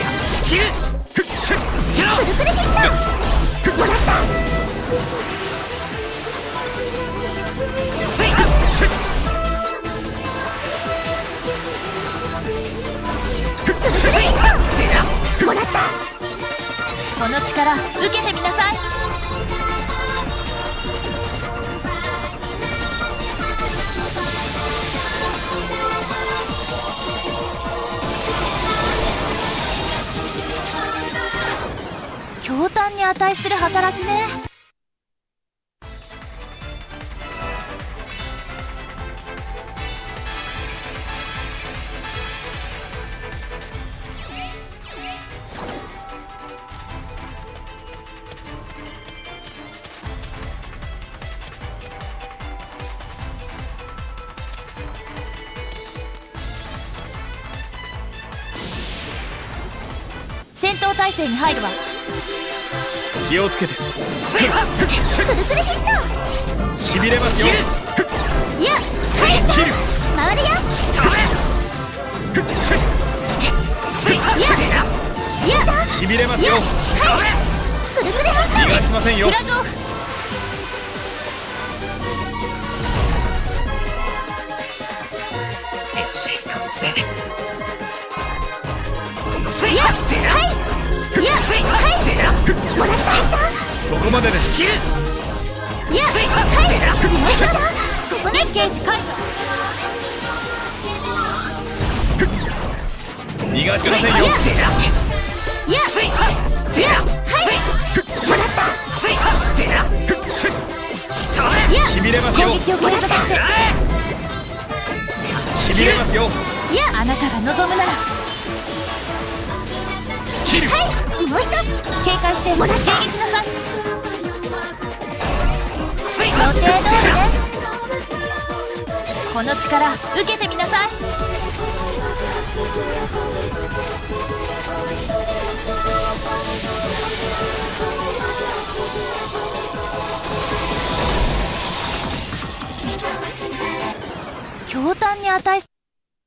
この力受けてみなさい。驚嘆に値する働きね。戦闘態勢に入るわ。 気をつけて。しびれますよ。切る。 回るよ。 しびれますよ。 くるくる逃がしませんよ。 フラドーフ。 そこまでです。 メッケージ解除。 逃がしませんよ。しびれますよ。 攻撃を継続して。 しびれますよ。 あなたが望むなら。 もう一つ警戒して迎撃なさい。予定通りね。この力受けてみなさい。驚嘆に値す。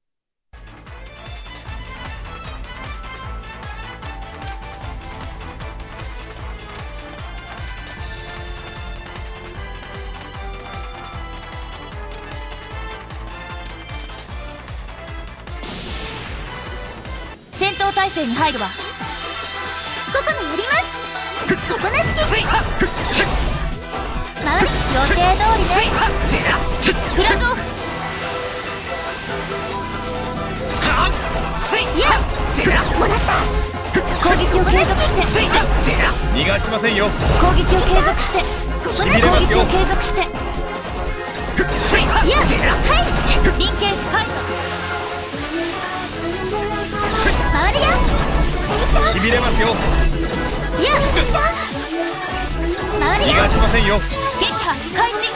戦闘態勢に入るわ。 ここのやります。ここなしき回り予定通りね。フラドーフ。 もらった。 攻撃を継続して。 逃がしませんよ。 攻撃を継続して。 しびれますよ。 攻撃を継続して。リンケージ解除。 回るよ。 しびれますよ。 回るよ。 逃がしませんよ。 撃破開始。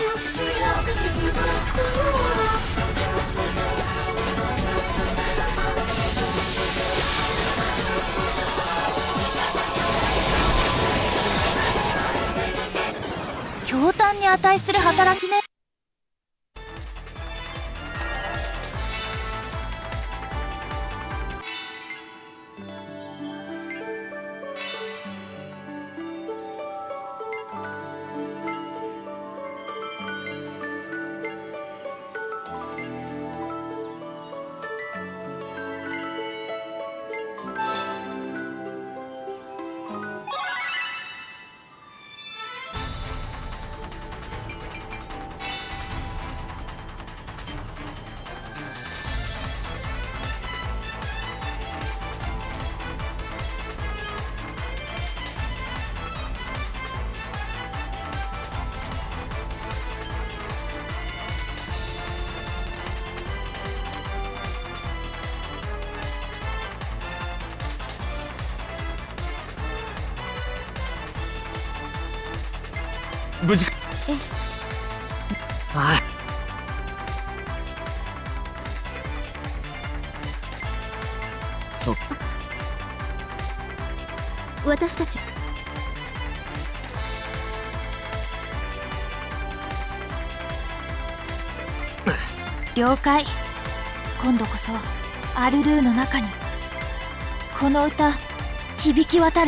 驚嘆に値する働きね。 無事か。 ああ、そう。 私たち了解。今度こそアルルーの中にこの歌響き渡れ。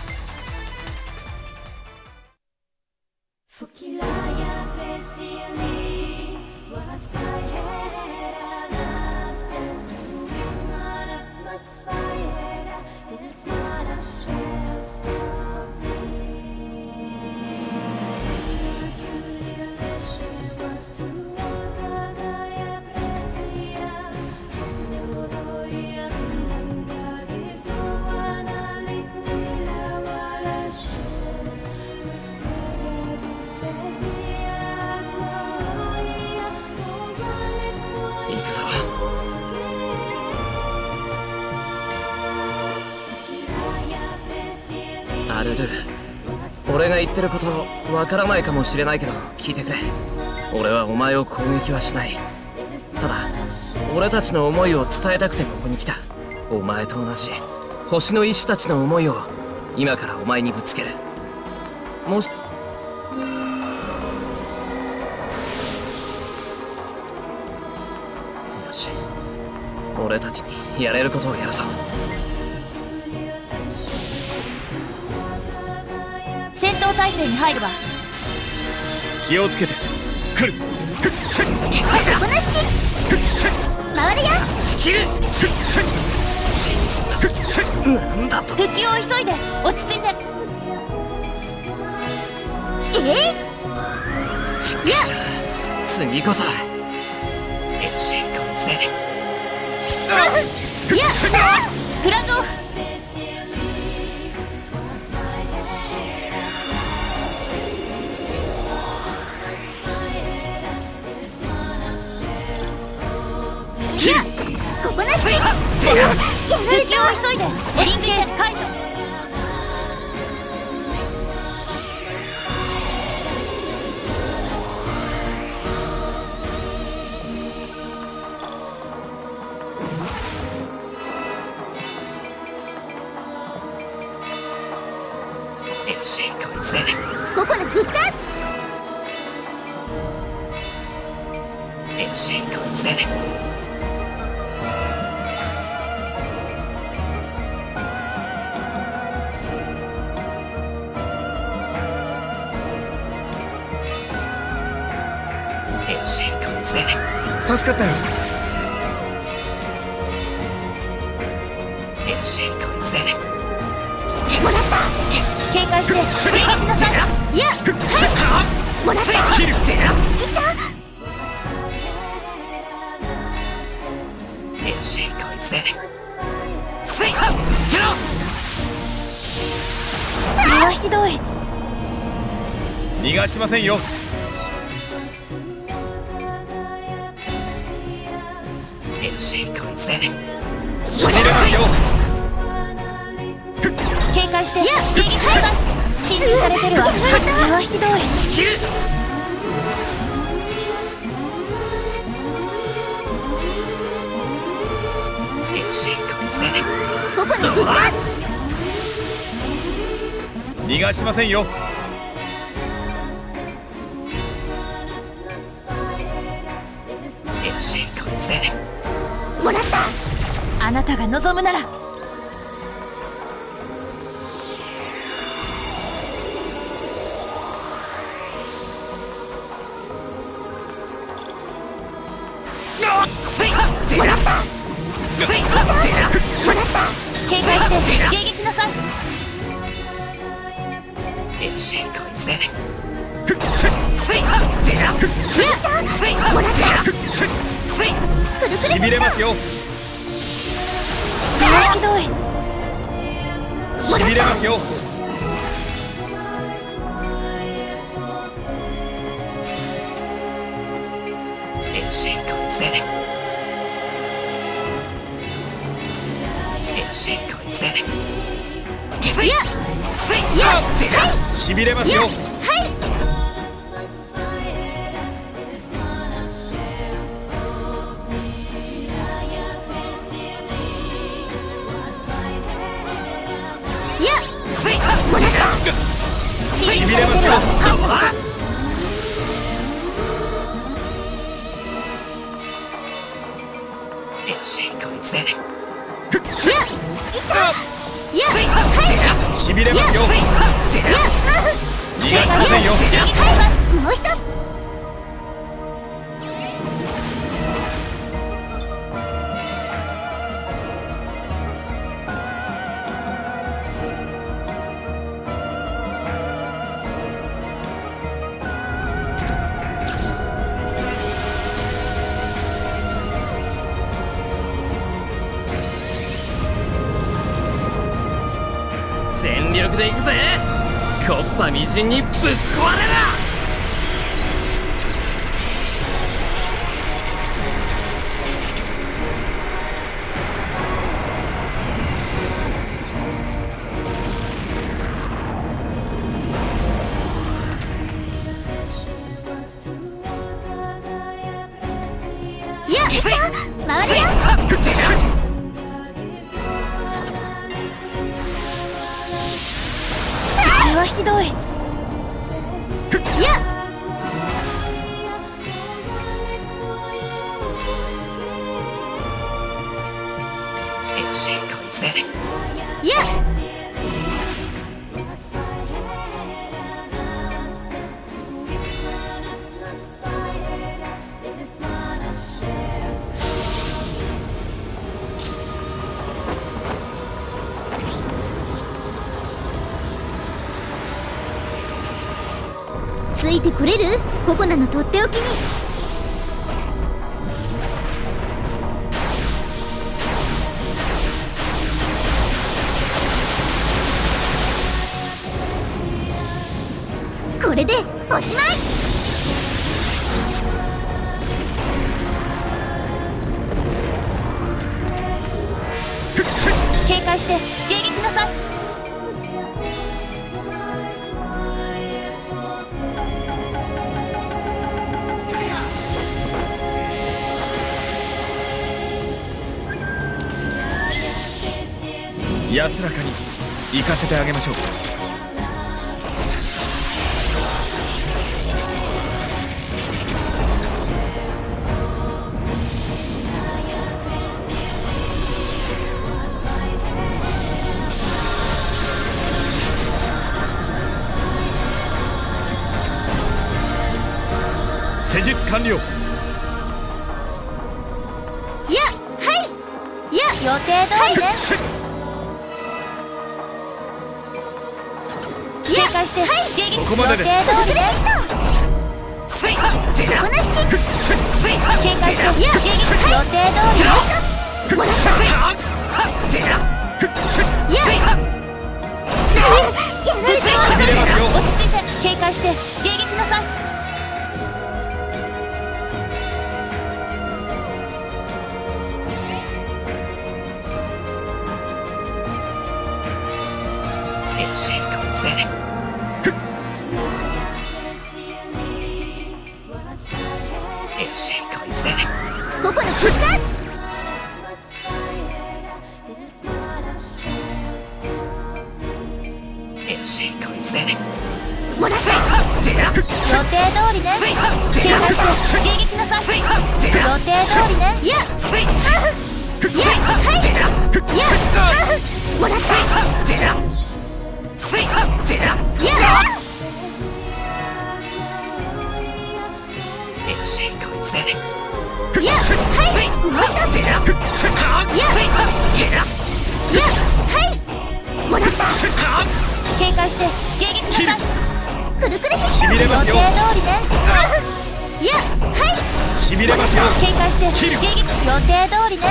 行くぞ。アルルー、俺が言ってることわからないかもしれないけど聞いてくれ。俺はお前を攻撃はしない。ただ俺たちの思いを伝えたくてここに来た。お前と同じ星の医師たちの思いを今からお前にぶつける。もしよし、俺たちにやれることをやるぞ。 動態勢に入るわ。 気をつけて。来る。 こなし回るよ。 なんだと。 復旧を急いで。落ち着いて。 次こそ。よし、こいつで。 フランドオフ。 ここなし復旧を急いで。エリンゲージ解除。 よし、こいつで。 ここの復活。 よし、こいつで。 助かったよ。 よし、こいつで。 もらった。 警戒して迎撃なさい。 いや、はいもらった。 切る。 いた。 よし、こいつで。スイッ切ろう。 これはひどい。 逃がしませんよ。 よし、こいつで。 しびれますよ。 警戒して迎撃なさい。侵入されてるわ。これはひどい。 切る。よし、こいつで。 ここの復活。 逃がしませんよ。 よし、こいつで。 もらった。 あなたが望むなら。 もらった。 警戒して迎撃なさい。 よし、こいつで。 もらった。 しびれますよ。 これはひどい。 しびれますよ。 よし、こいつで。よし、こいつで。 しびれますよ。 侵しびれますよ。 排除して。 よし、こいつで。 しびれますよ。逃がしませんよ。 もう一つ。 全力でいくぜ。コッパみじんにぶっ壊れる。 回るよ。 これはひどい。 よし、こいつで。 ついてくれる？ココナのとっておきに。これでおしまい。 警戒して迎撃なさい。 安らかに行かせてあげましょう。施術完了。 いや、はい。いや、 予定通りね。警戒して迎撃。 ここまでです。 予定通りね。 こなしキック。 警戒して迎撃。予定通りね。 もらった。いや、やられた。 落ち着いて警戒して迎撃なさい。 ここに来た。もらった。 予定通りね。警戒して迎撃なさい。予定通りね。 いや、はい。いや、もらった。いや、いや、はい。もう一つ。いや、はい。もらった。 警戒して迎撃なさい。 くるくるヒット。 しびれますよ。 予定通りね。 いや、はい。 しびれますよ。 警戒して迎撃。予定通りね。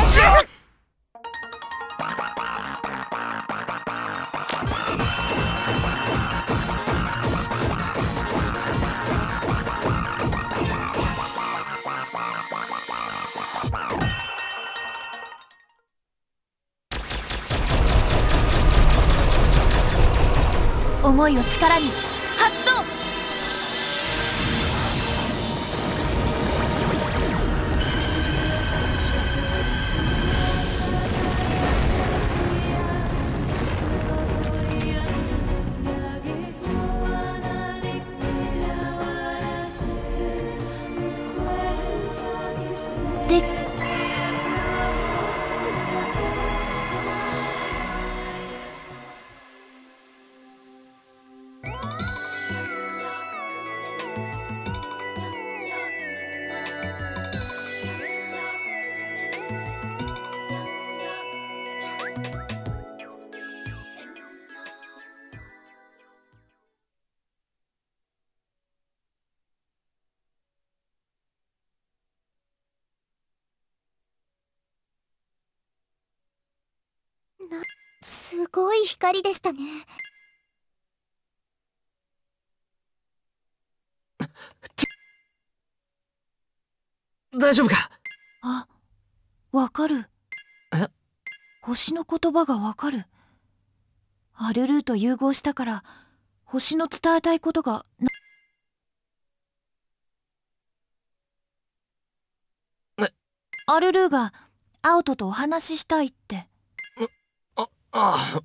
思いを力に発動。ですごい光でしたね。 大丈夫か？ あ、わかる。 え？ 星の言葉がわかる。アルルーと融合したから星の伝えたいことがアルルーがアオトとお話ししたいって。 ああ。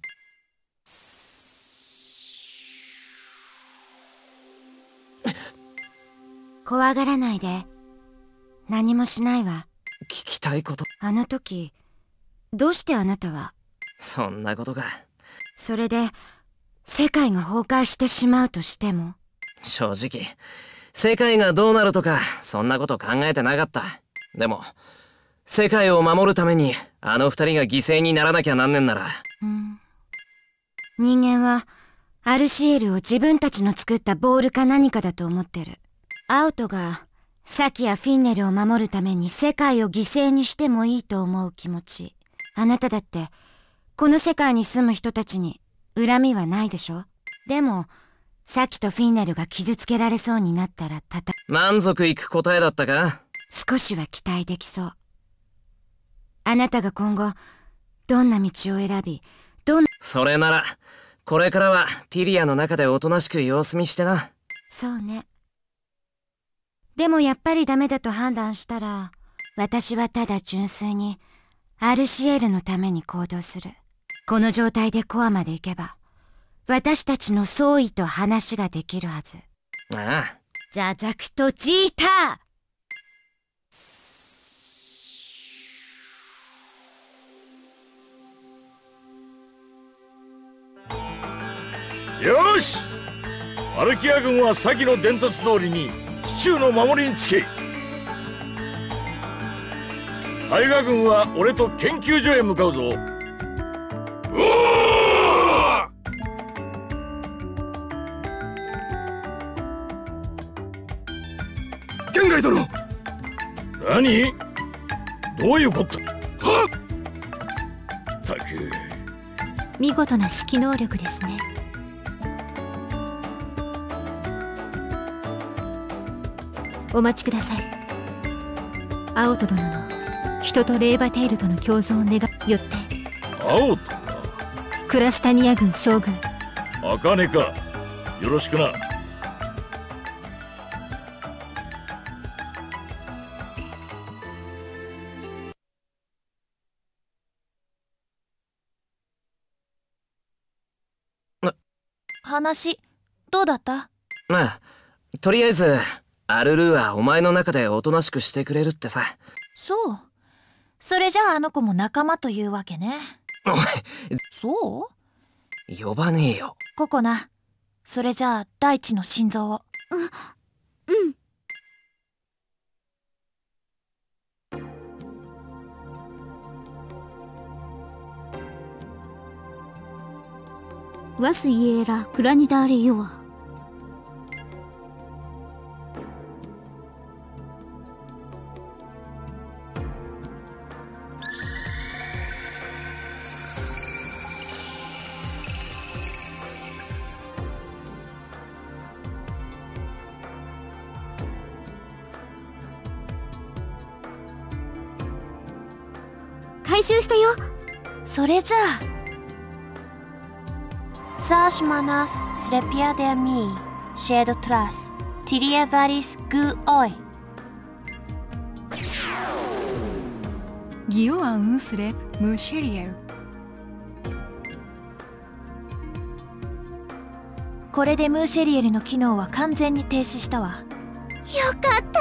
怖がらないで。何もしないわ。 聞きたいこと？ あの時どうしてあなたは。 そんなことか。 それで世界が崩壊してしまうとしても。 正直世界がどうなるとかそんなこと考えてなかった。でも世界を守るためにあの二人が犠牲にならなきゃなんねんなら。 人間はアルシエルを自分たちの作ったボールか何かだと思ってる。アウトがサキやフィンネルを守るために世界を犠牲にしてもいいと思う気持ち。あなただってこの世界に住む人たちに恨みはないでしょ。でもサキとフィンネルが傷つけられそうになったら満足いく答えだったか？ 少しは期待できそう。あなたが今後どんな道を選び、 それならこれからはティリアの中でおとなしく様子見してな。 そうね。でもやっぱりダメだと判断したら、私はただ純粋にアルシエルのために行動する。この状態でコアまで行けば私たちの総意と話ができるはず。 ああ。 ザザクとジーター。よーし、アルキア軍は先の伝達通りに市中の守りにつけ、タイガ軍は俺と研究所へ向かうぞ。 ケンガイ殿。 何？どういうこと？はっ！たく。 見事な指揮能力ですね。お待ちください。アオト殿の人とレーバテイルとの共存を願よって。 アオトか。 クラスタニア軍将軍。 アカネか。よろしくな。 話どうだった？ まあとりあえずアルルーはお前の中でおとなしくしてくれるってさ。 そう。それじゃああの子も仲間というわけね。そう？ 呼ばねえよ。 ココナ。それじゃあ大地の心臓を。 うん。ワスイエラクラニダーレヨア。回収したよ。 それじゃあSash manaf slepia de mi, shadow tras, tiria varis gu oi. ギオアンウンスレプムシェリエル。 これでムーシェリエルの機能は完全に停止したわ。 よかった。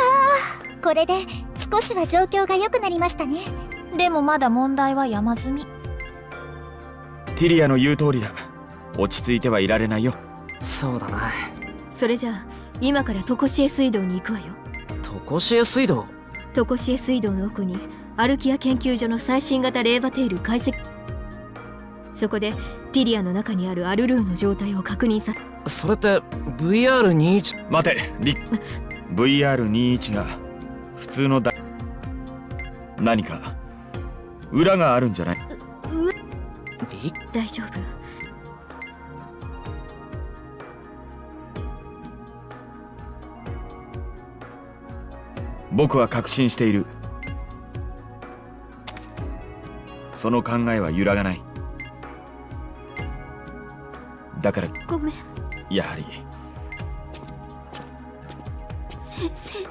これで少しは状況が良くなりましたね。 でもまだ問題は山積み。 ティリアの言う通りだ。落ち着いてはいられないよ。 そうだな。 それじゃあ今からトコシエ水道に行くわよ。 トコシエ水道？ トコシエ水道の奥にアルキア研究所の最新型レーバテイル解析。そこでティリアの中にあるアルルーの状態を確認さ。 それって VR21。 待てリッ。 VR21 が普通の何か裏があるんじゃない？ リ大丈夫。 僕は確信している。その考えは揺らがない。だからごめんやはり先生。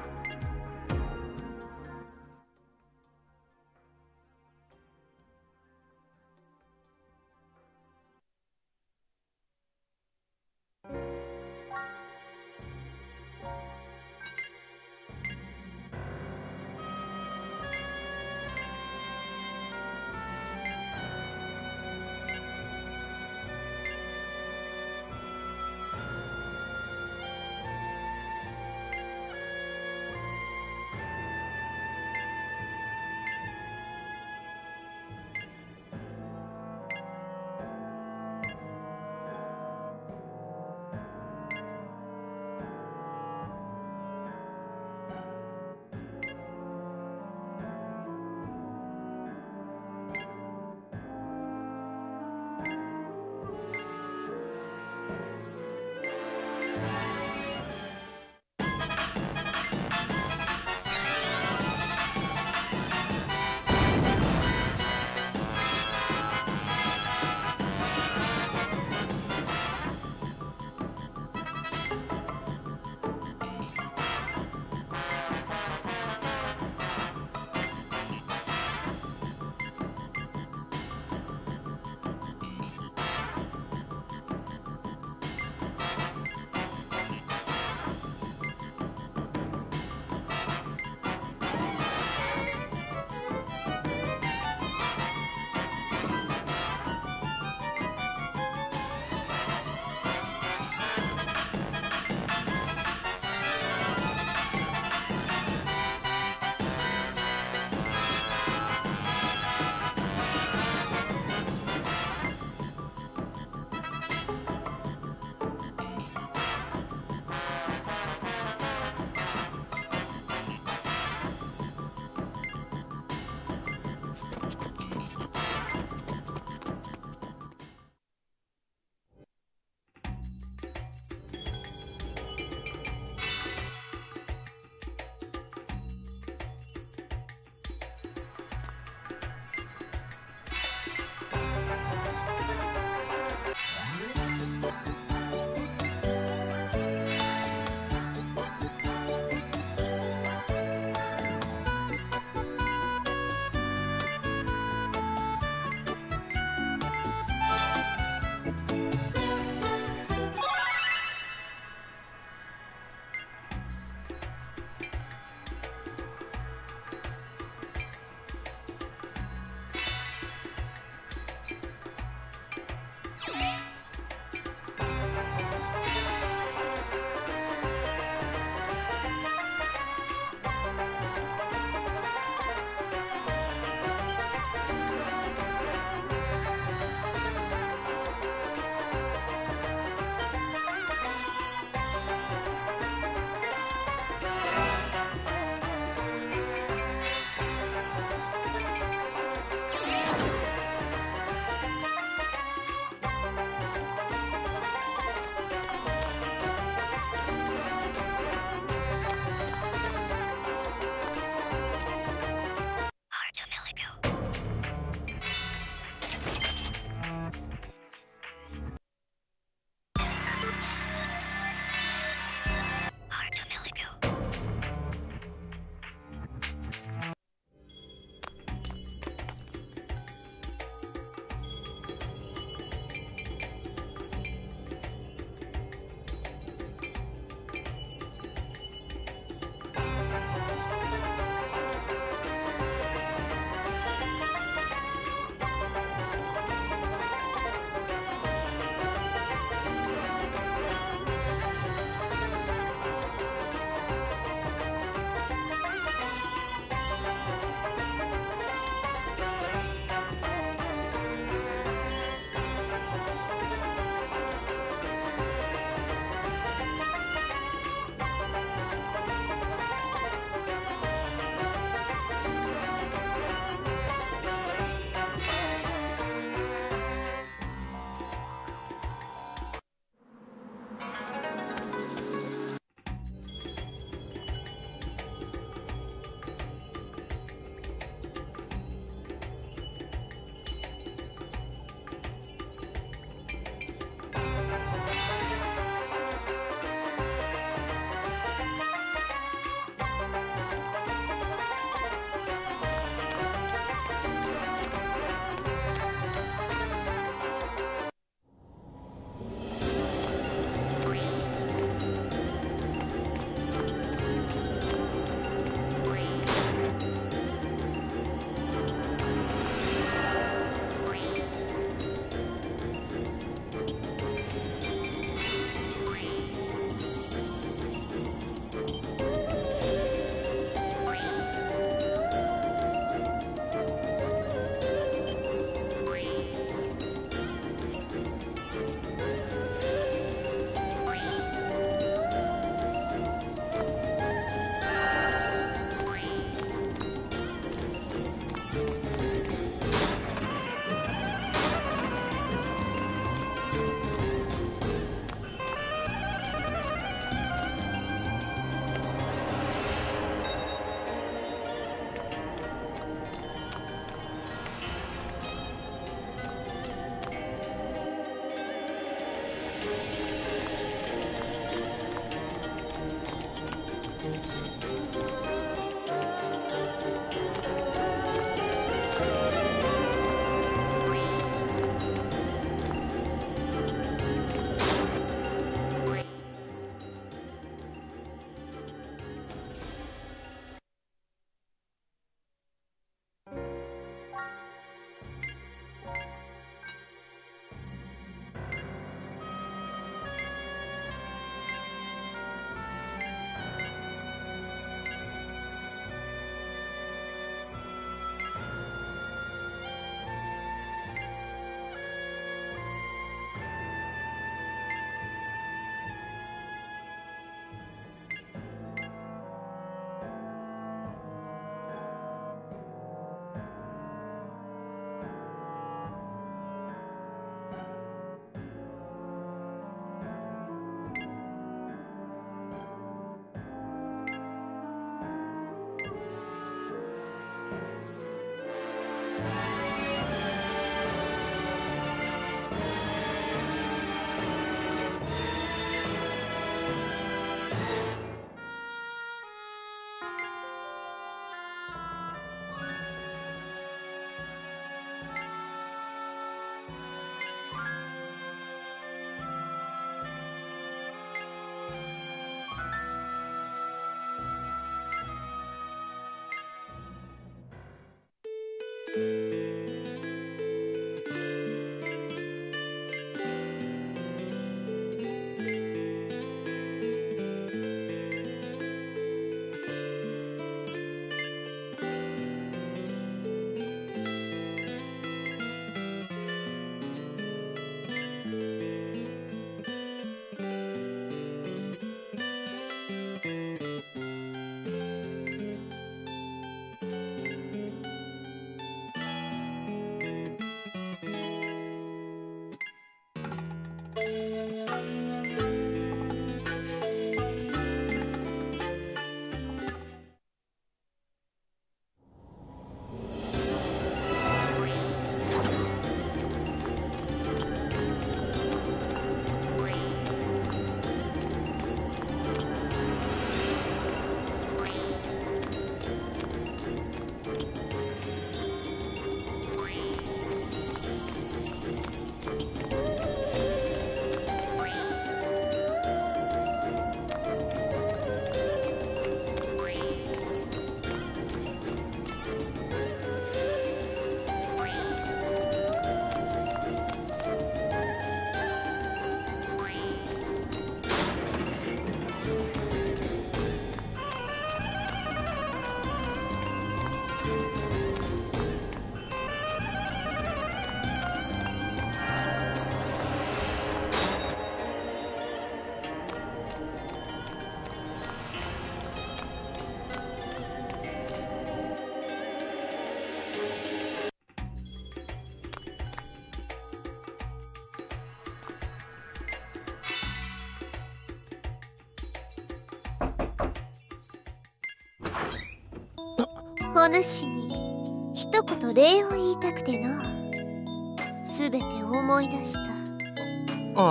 お主に一言礼を言いたくての。すべて思い出した。 ああ、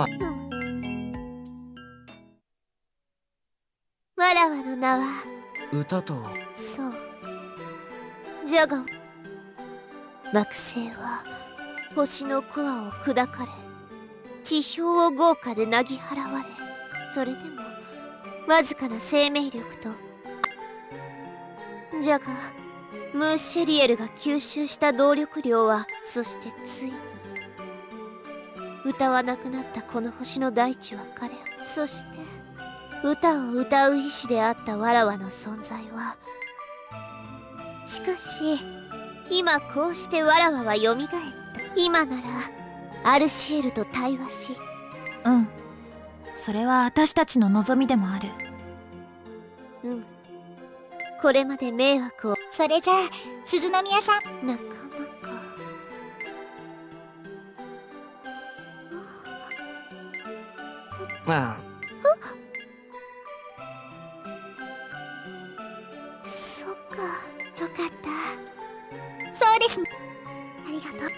わらわの名は歌と。 そう。じゃが惑星は星のコアを砕かれ、地表を豪華でなぎ払われ、それでもわずかな生命力と、じゃがムーシェリエルが吸収した動力量は、そしてついに歌わなくなったこの星の大地は彼ら、そして歌を歌う意志であったわらわの存在は、しかし今こうしてわらわはよみがえった。今ならアルシエルと対話し、 うん、それは私たちの望みでもある。 うん、これまで迷惑を。 それじゃあ鈴宮さん、 仲間か。 ああ、 そっか、よかった。 そうです。ありがとう。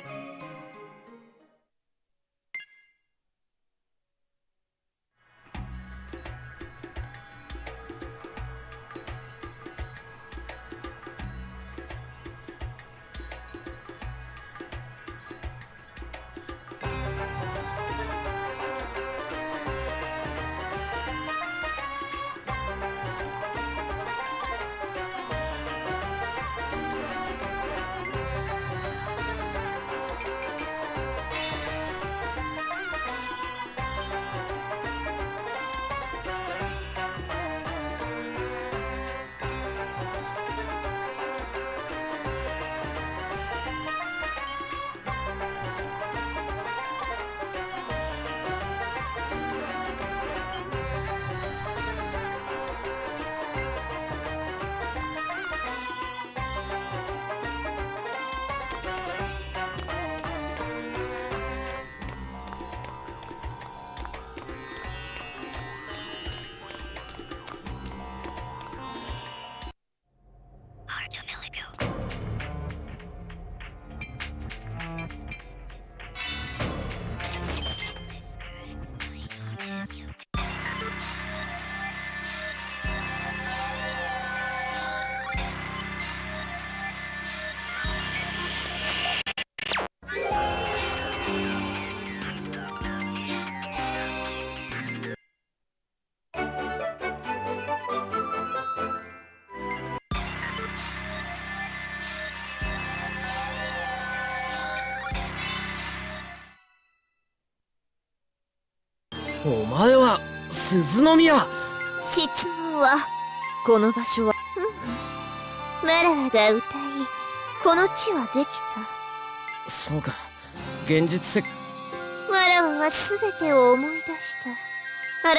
お前は鈴宮。 質問はこの場所はわらわが歌いこの地はできた。 そうか、現実世界。 わらわは全てを思い出した。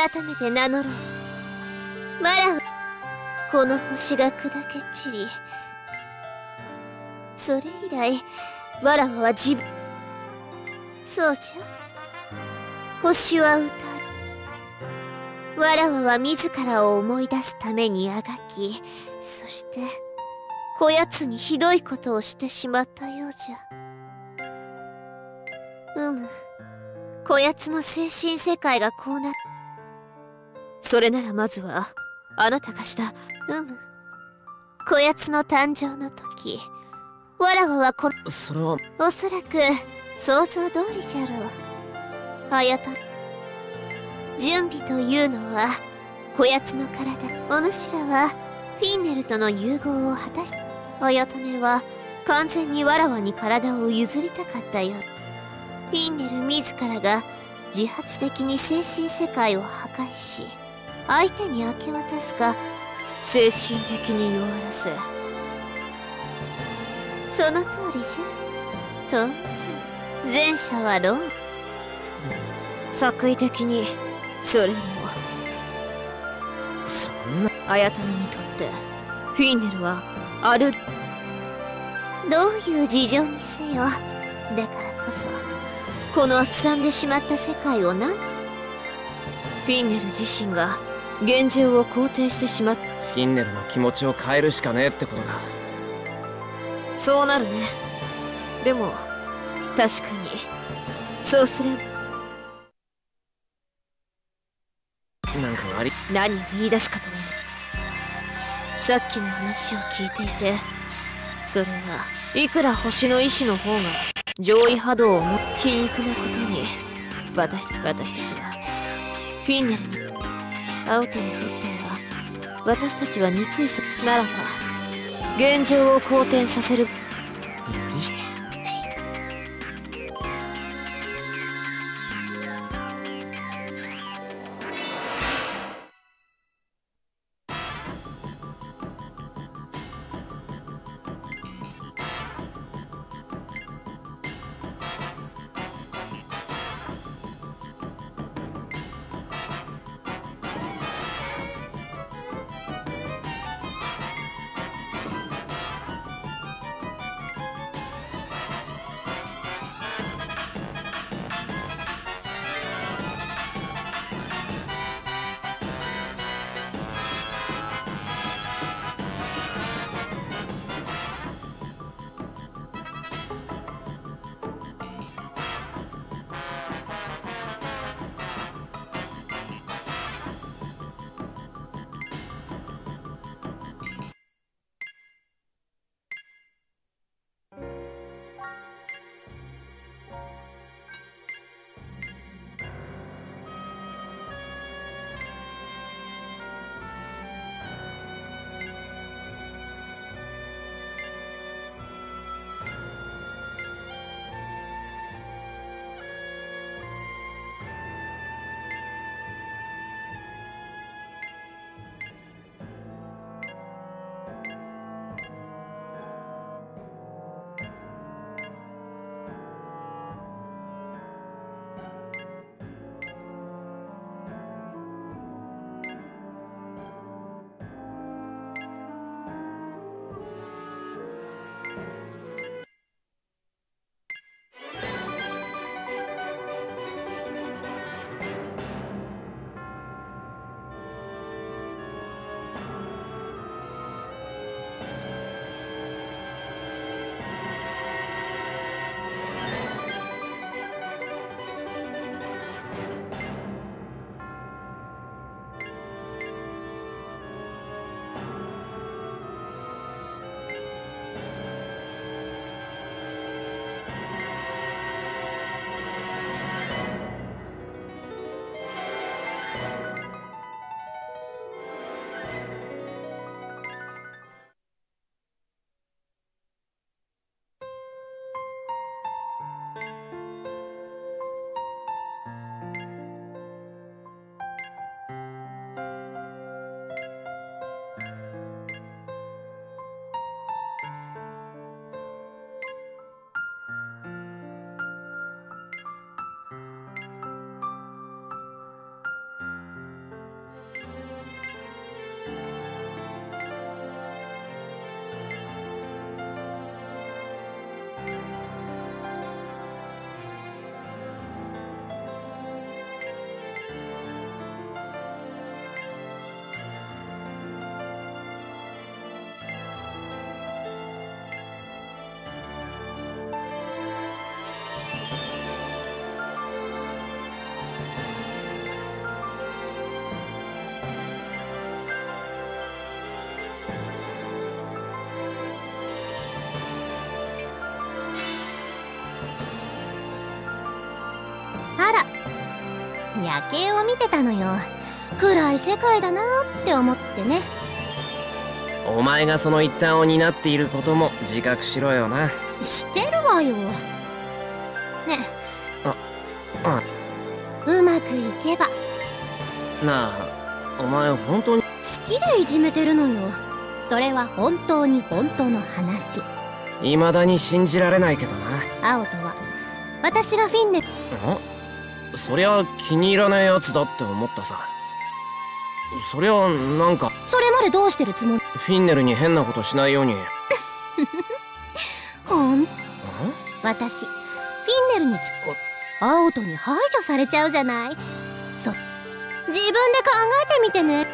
改めて名乗ろう。わらわ、この星が砕け散り、それ以来わらわは自分、そうじゃ、星は歌い、わらわは自らを思い出すためにあがき、そしてこやつにひどいことをしてしまったようじゃ。こやつの精神世界がこうなっ、それならまずはあなたがしたこやつの誕生の時、わらわはそれはおそらく想像通りじゃろう。あやた準備というのはこやつの体、お主らはフィンネルとの融合を果たし、あやたねは完全にわらわに体を譲りたかったよ。フィンネル自らが自発的に精神世界を破壊し、相手に明け渡すか精神的に弱らせ、その通りじゃ。当然前者は論、作為的にそれもそんな。 あやたねにとってフィンネルはある、どういう事情にせよ、だからこそこのすさんでしまった世界をフィンネル自身が現状を肯定してしまった。 フィンネルの気持ちを変えるしかねえってことか。 そうなるね。でも確かにそうすれば。 なんか悪い。 何を言い出すかと思う。さっきの話を聞いていて、それはいくら星の意志の方が上位波動を持つ皮肉なことに、私たちはフィンネルに、アウトにとっては私たちは憎いならば現状を好転させる。 夜景を見てたのよ。暗い世界だなって思ってね。 お前がその一端を担っていることも自覚しろよな。 してるわよ。ね。うまくいけば。 なあ、お前本当に好きでいじめてるのよ。それは本当に本当の話。 未だに信じられないけどな。 青とは私がフィンネル。 そりゃ気に入らないやつだって思ったさ。そりゃなんか。 それまでどうしてるつもり？ フィンネルに変なことしないように。 私フィンネルに青とに排除されちゃうじゃない。自分で考えてみてね。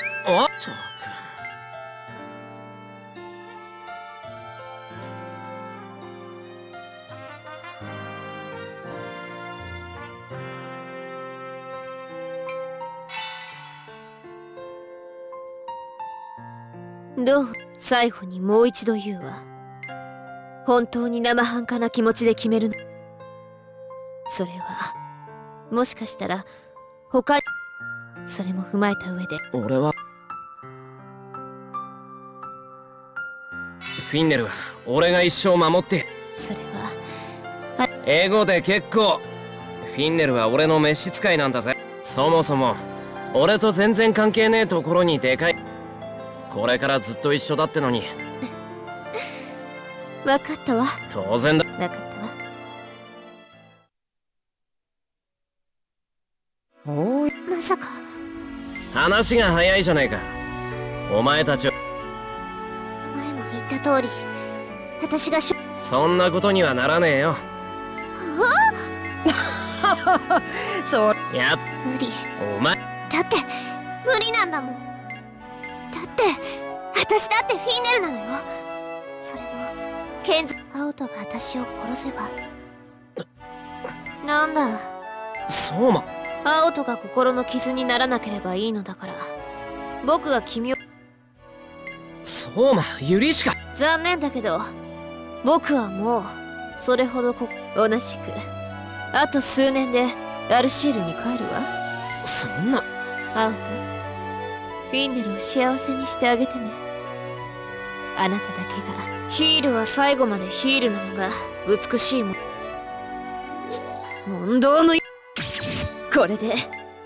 どう？最後にもう一度言うわ。本当に生半可な気持ちで決めるの？それはもしかしたら他に。それも踏まえた上で。 俺はフィンネルは俺が一生守って。 それは英語で結構。フィンネルは俺の召使いなんだぜ。そもそも俺と全然関係ねえところにでかい。これからずっと一緒だってのに。 分かったわ。 当然だ。 分かったわ。 おい、まさか。 話が早いじゃねえか。お前たちは。 前も言った通り、私がそんなことにはならねえよ。 そうやっ無理。 お前だって無理なんだもん。だって私だってフィンネルなのよ。それもケンズ。青トが私を殺せば。なんだそうま。 青トが心の傷にならなければいいのだから、僕が君を。 そうま、ユリしか。 残念だけど僕はもうそれほど同じくあと数年でアルシールに帰るわ。 そんな。 青ト、フィンネルを幸せにしてあげてね。あなただけが。ヒールは最後までヒールなのが美しいもん。問答無用。これで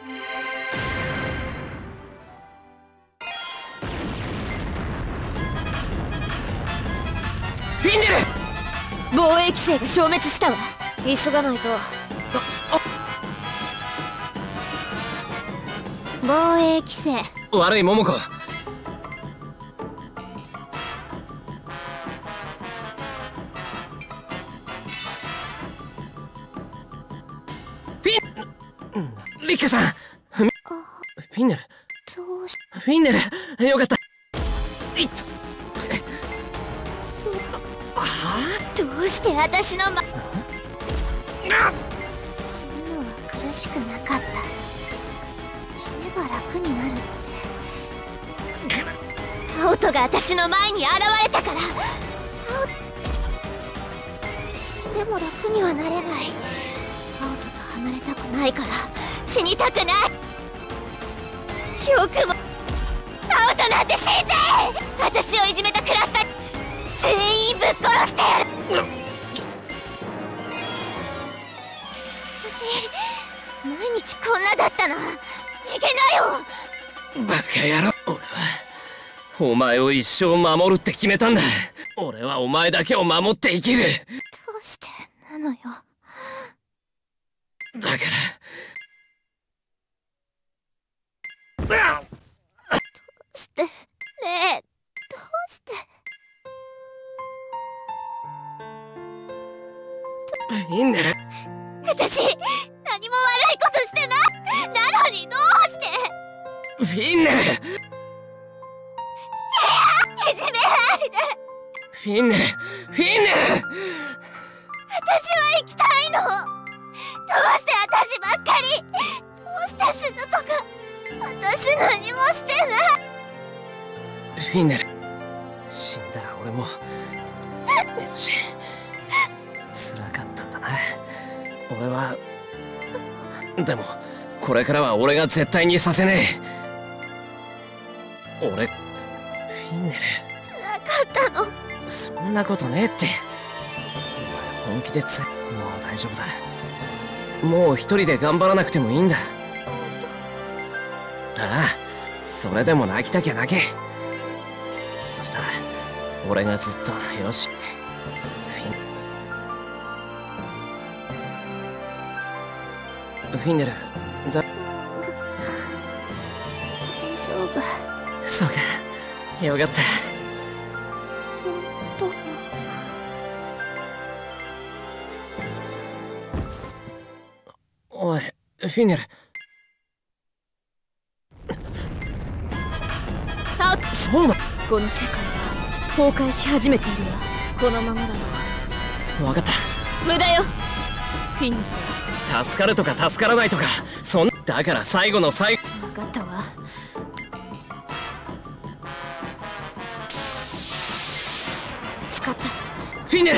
フィンネル。 防衛規制が消滅したわ。急がないと。 防衛規制。 悪い桃子。リカさん。フィンネル。 どうし。 フィンネル、よかった。 どうして私の死ぬのは苦しくなかった。死ねば楽になるって。青トが私の前に現れたから。死んでも楽にはなれない。青トと離れたくないから死にたくない。よくも青トなんて死んじゃえ。私をいじめたクラスター全員ぶっ殺してやる。私毎日こんなだったの。いけないよ。 バカ野郎。俺はお前を一生守るって決めたんだ。俺はお前だけを守って生きる。 どうしてなのよ。 だからどうしてねえ、どうして。 フィンネル。 私何も悪いことしてない。なのにどうして。 フィンネル。 いじめないで。 フィンネル、フィンネル。 私は生きたいの。どうして私ばっかり。どうして死ぬとか。私何もしてない。 フィンネル、死んだら俺もよし。辛かったんだな。俺はでもこれからは俺が絶対にさせねえ。俺フィンネル辛かったの。 そんなことねえって。お前本気でもう大丈夫だ。もう一人で頑張らなくてもいいんだ。ああ、それでも泣きたきゃ泣け。そしたら俺がずっとよし。フィンネルだ。 大丈夫。 そうか、よかった。 本当。 おい、フィンネル。 あ、 そうだ。 この世界は崩壊し始めているわ。このままだと分かった。 無駄よフィンネル。 助かるとか助からないとか、そんだから最後の最後。 分かったわ。助かった。 フィンネル。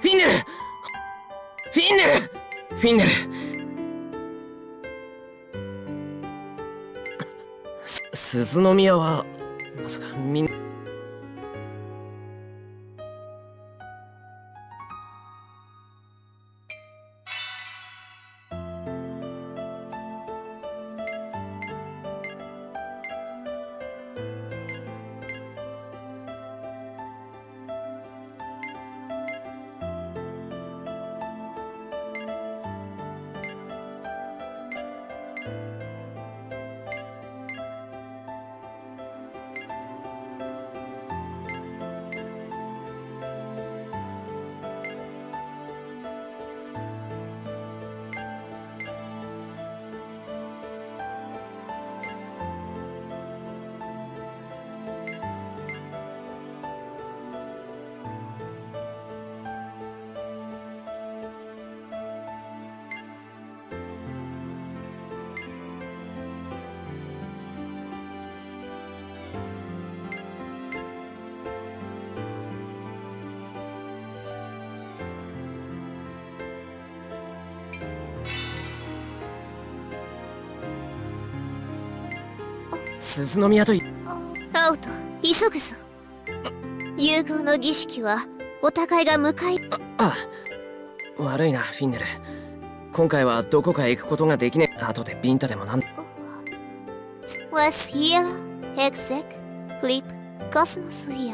ィンネル、フィンネル、フィンネル。鈴宮はまさかみんな。鈴宮とアウト、急ぐぞ。融合の儀式はお互いが向かい。 悪いなフィンネル。今回はどこかへ行くことができねえ。後でビンタでもなん。 Was here, exec, flip, cosmosphere.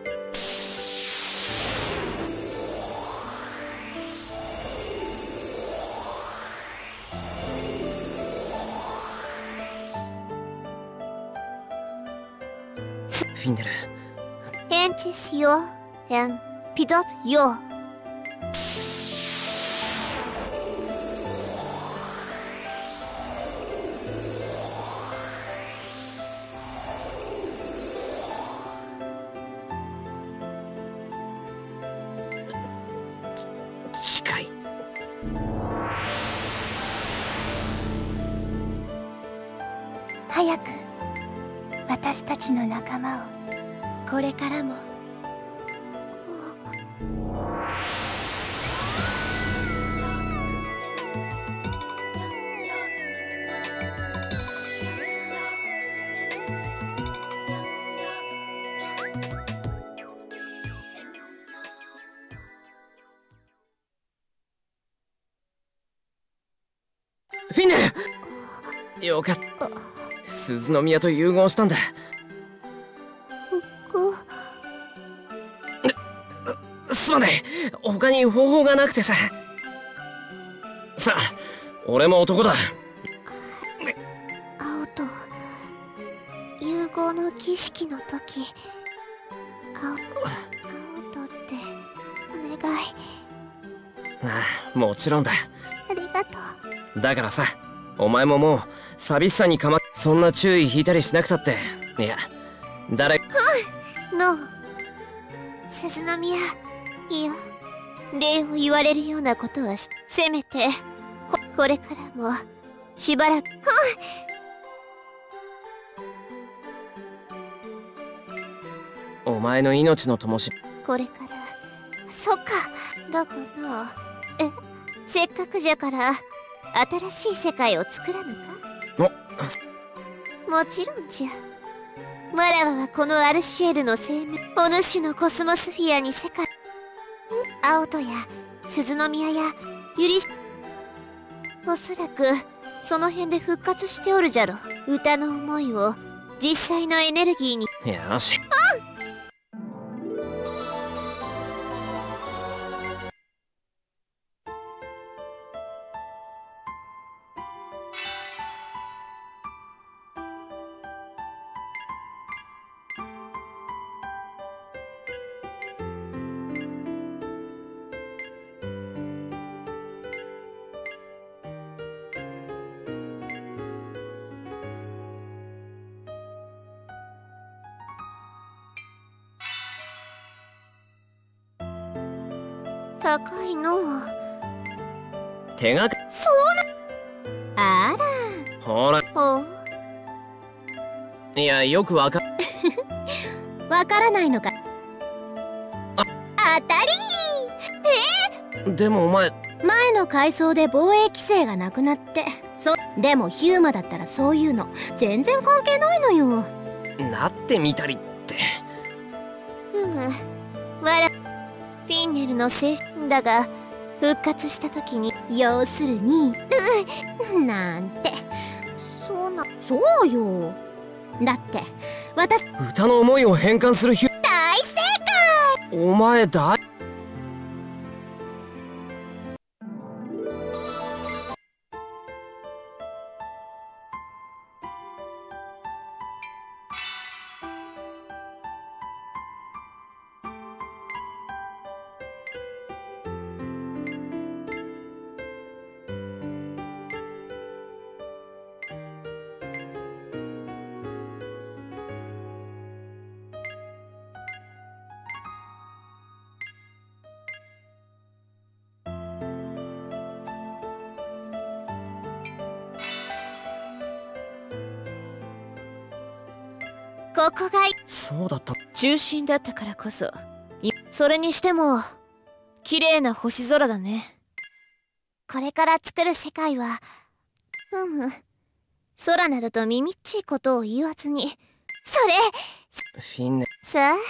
フィンネル。 Entis yo and pidot yo. 近い。 早く私たちの仲間を。 これからも。 フィンネル。よかった。鈴宮と融合したんだ。すまない。他に方法がなくてさ。さあ、俺も男だ。 アオト、融合の儀式の時、アオトってお願い。 ああ、もちろんだ。 ありがとう。だからさ、お前ももう寂しさにそんな注意引いたりしなくたって。いや、誰の鈴宮、いや、礼を言われるようなことはせめてこれからもしばらく。 お前の命の灯。 これから。そっか。だからせっかくじゃから新しい世界を作らぬか。もちろんじゃ。わらわはこのアルシエルの生命、お主のコスモスフィアに世界。アオトや鈴宮やユリおそらくその辺で復活しておるじゃろ。歌の思いを実際のエネルギーに。 よし。 高いの。 手がそうな。あら。 ほら。いや、よくわからないのか。 当たり。 でもお前、 前の階層で防衛規制がなくなって、でもヒューマだったらそういうの全然関係ないのよ。 なってみたりって。 フィンネルの精神だが復活した時に、 要するになんて。そうよ。だって私歌の思いを変換する大正解。 お前だ。 ここがそうだった。 中心だったからこそ。それにしても綺麗な星空だね。 これから作る世界は空などとみみっちいことを言わずに、 それフィンネさあ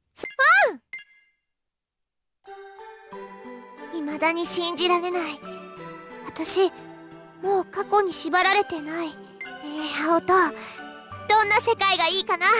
未だに信じられない。私もう過去に縛られてない。青とどんな世界がいいかな。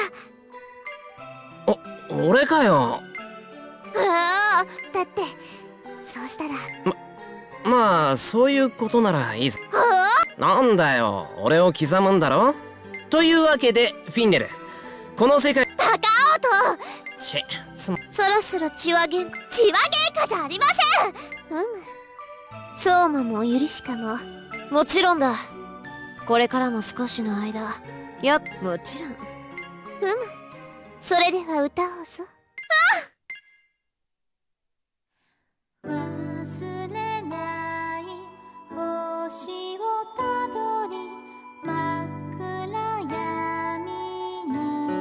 俺かよ。 だってそうしたらまあそういうことならいいぜ。なんだよ、俺を刻むんだろ。というわけでフィンネル、この世界バカ青とそろそろ血は喧嘩じゃありません。 相馬も許しかももちろんだ。これからも少しの間、もちろん。 それでは歌おうぞ。 忘れない星をたどり、真っ暗闇に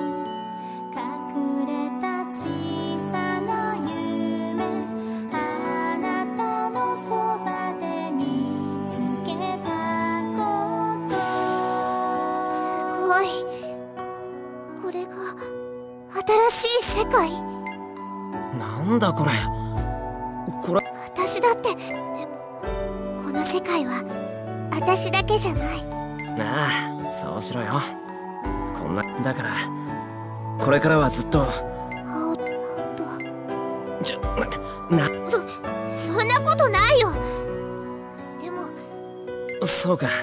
隠れた小さな夢、あなたのそばで見つけたこと。 すごい。これが新しい世界。 なんだこれ。 私だって。でもこの世界は私だけじゃない。 ああ、そうしろよ。こんなだからこれからはずっと青とちょ待ってそんなことないよ。でもそうか。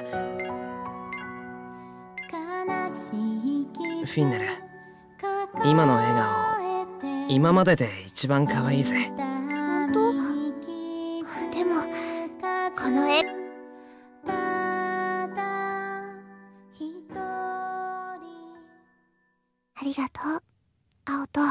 フィンネル、今の笑顔今までで一番可愛いぜ。 本当？でもこの絵ありがとう青と。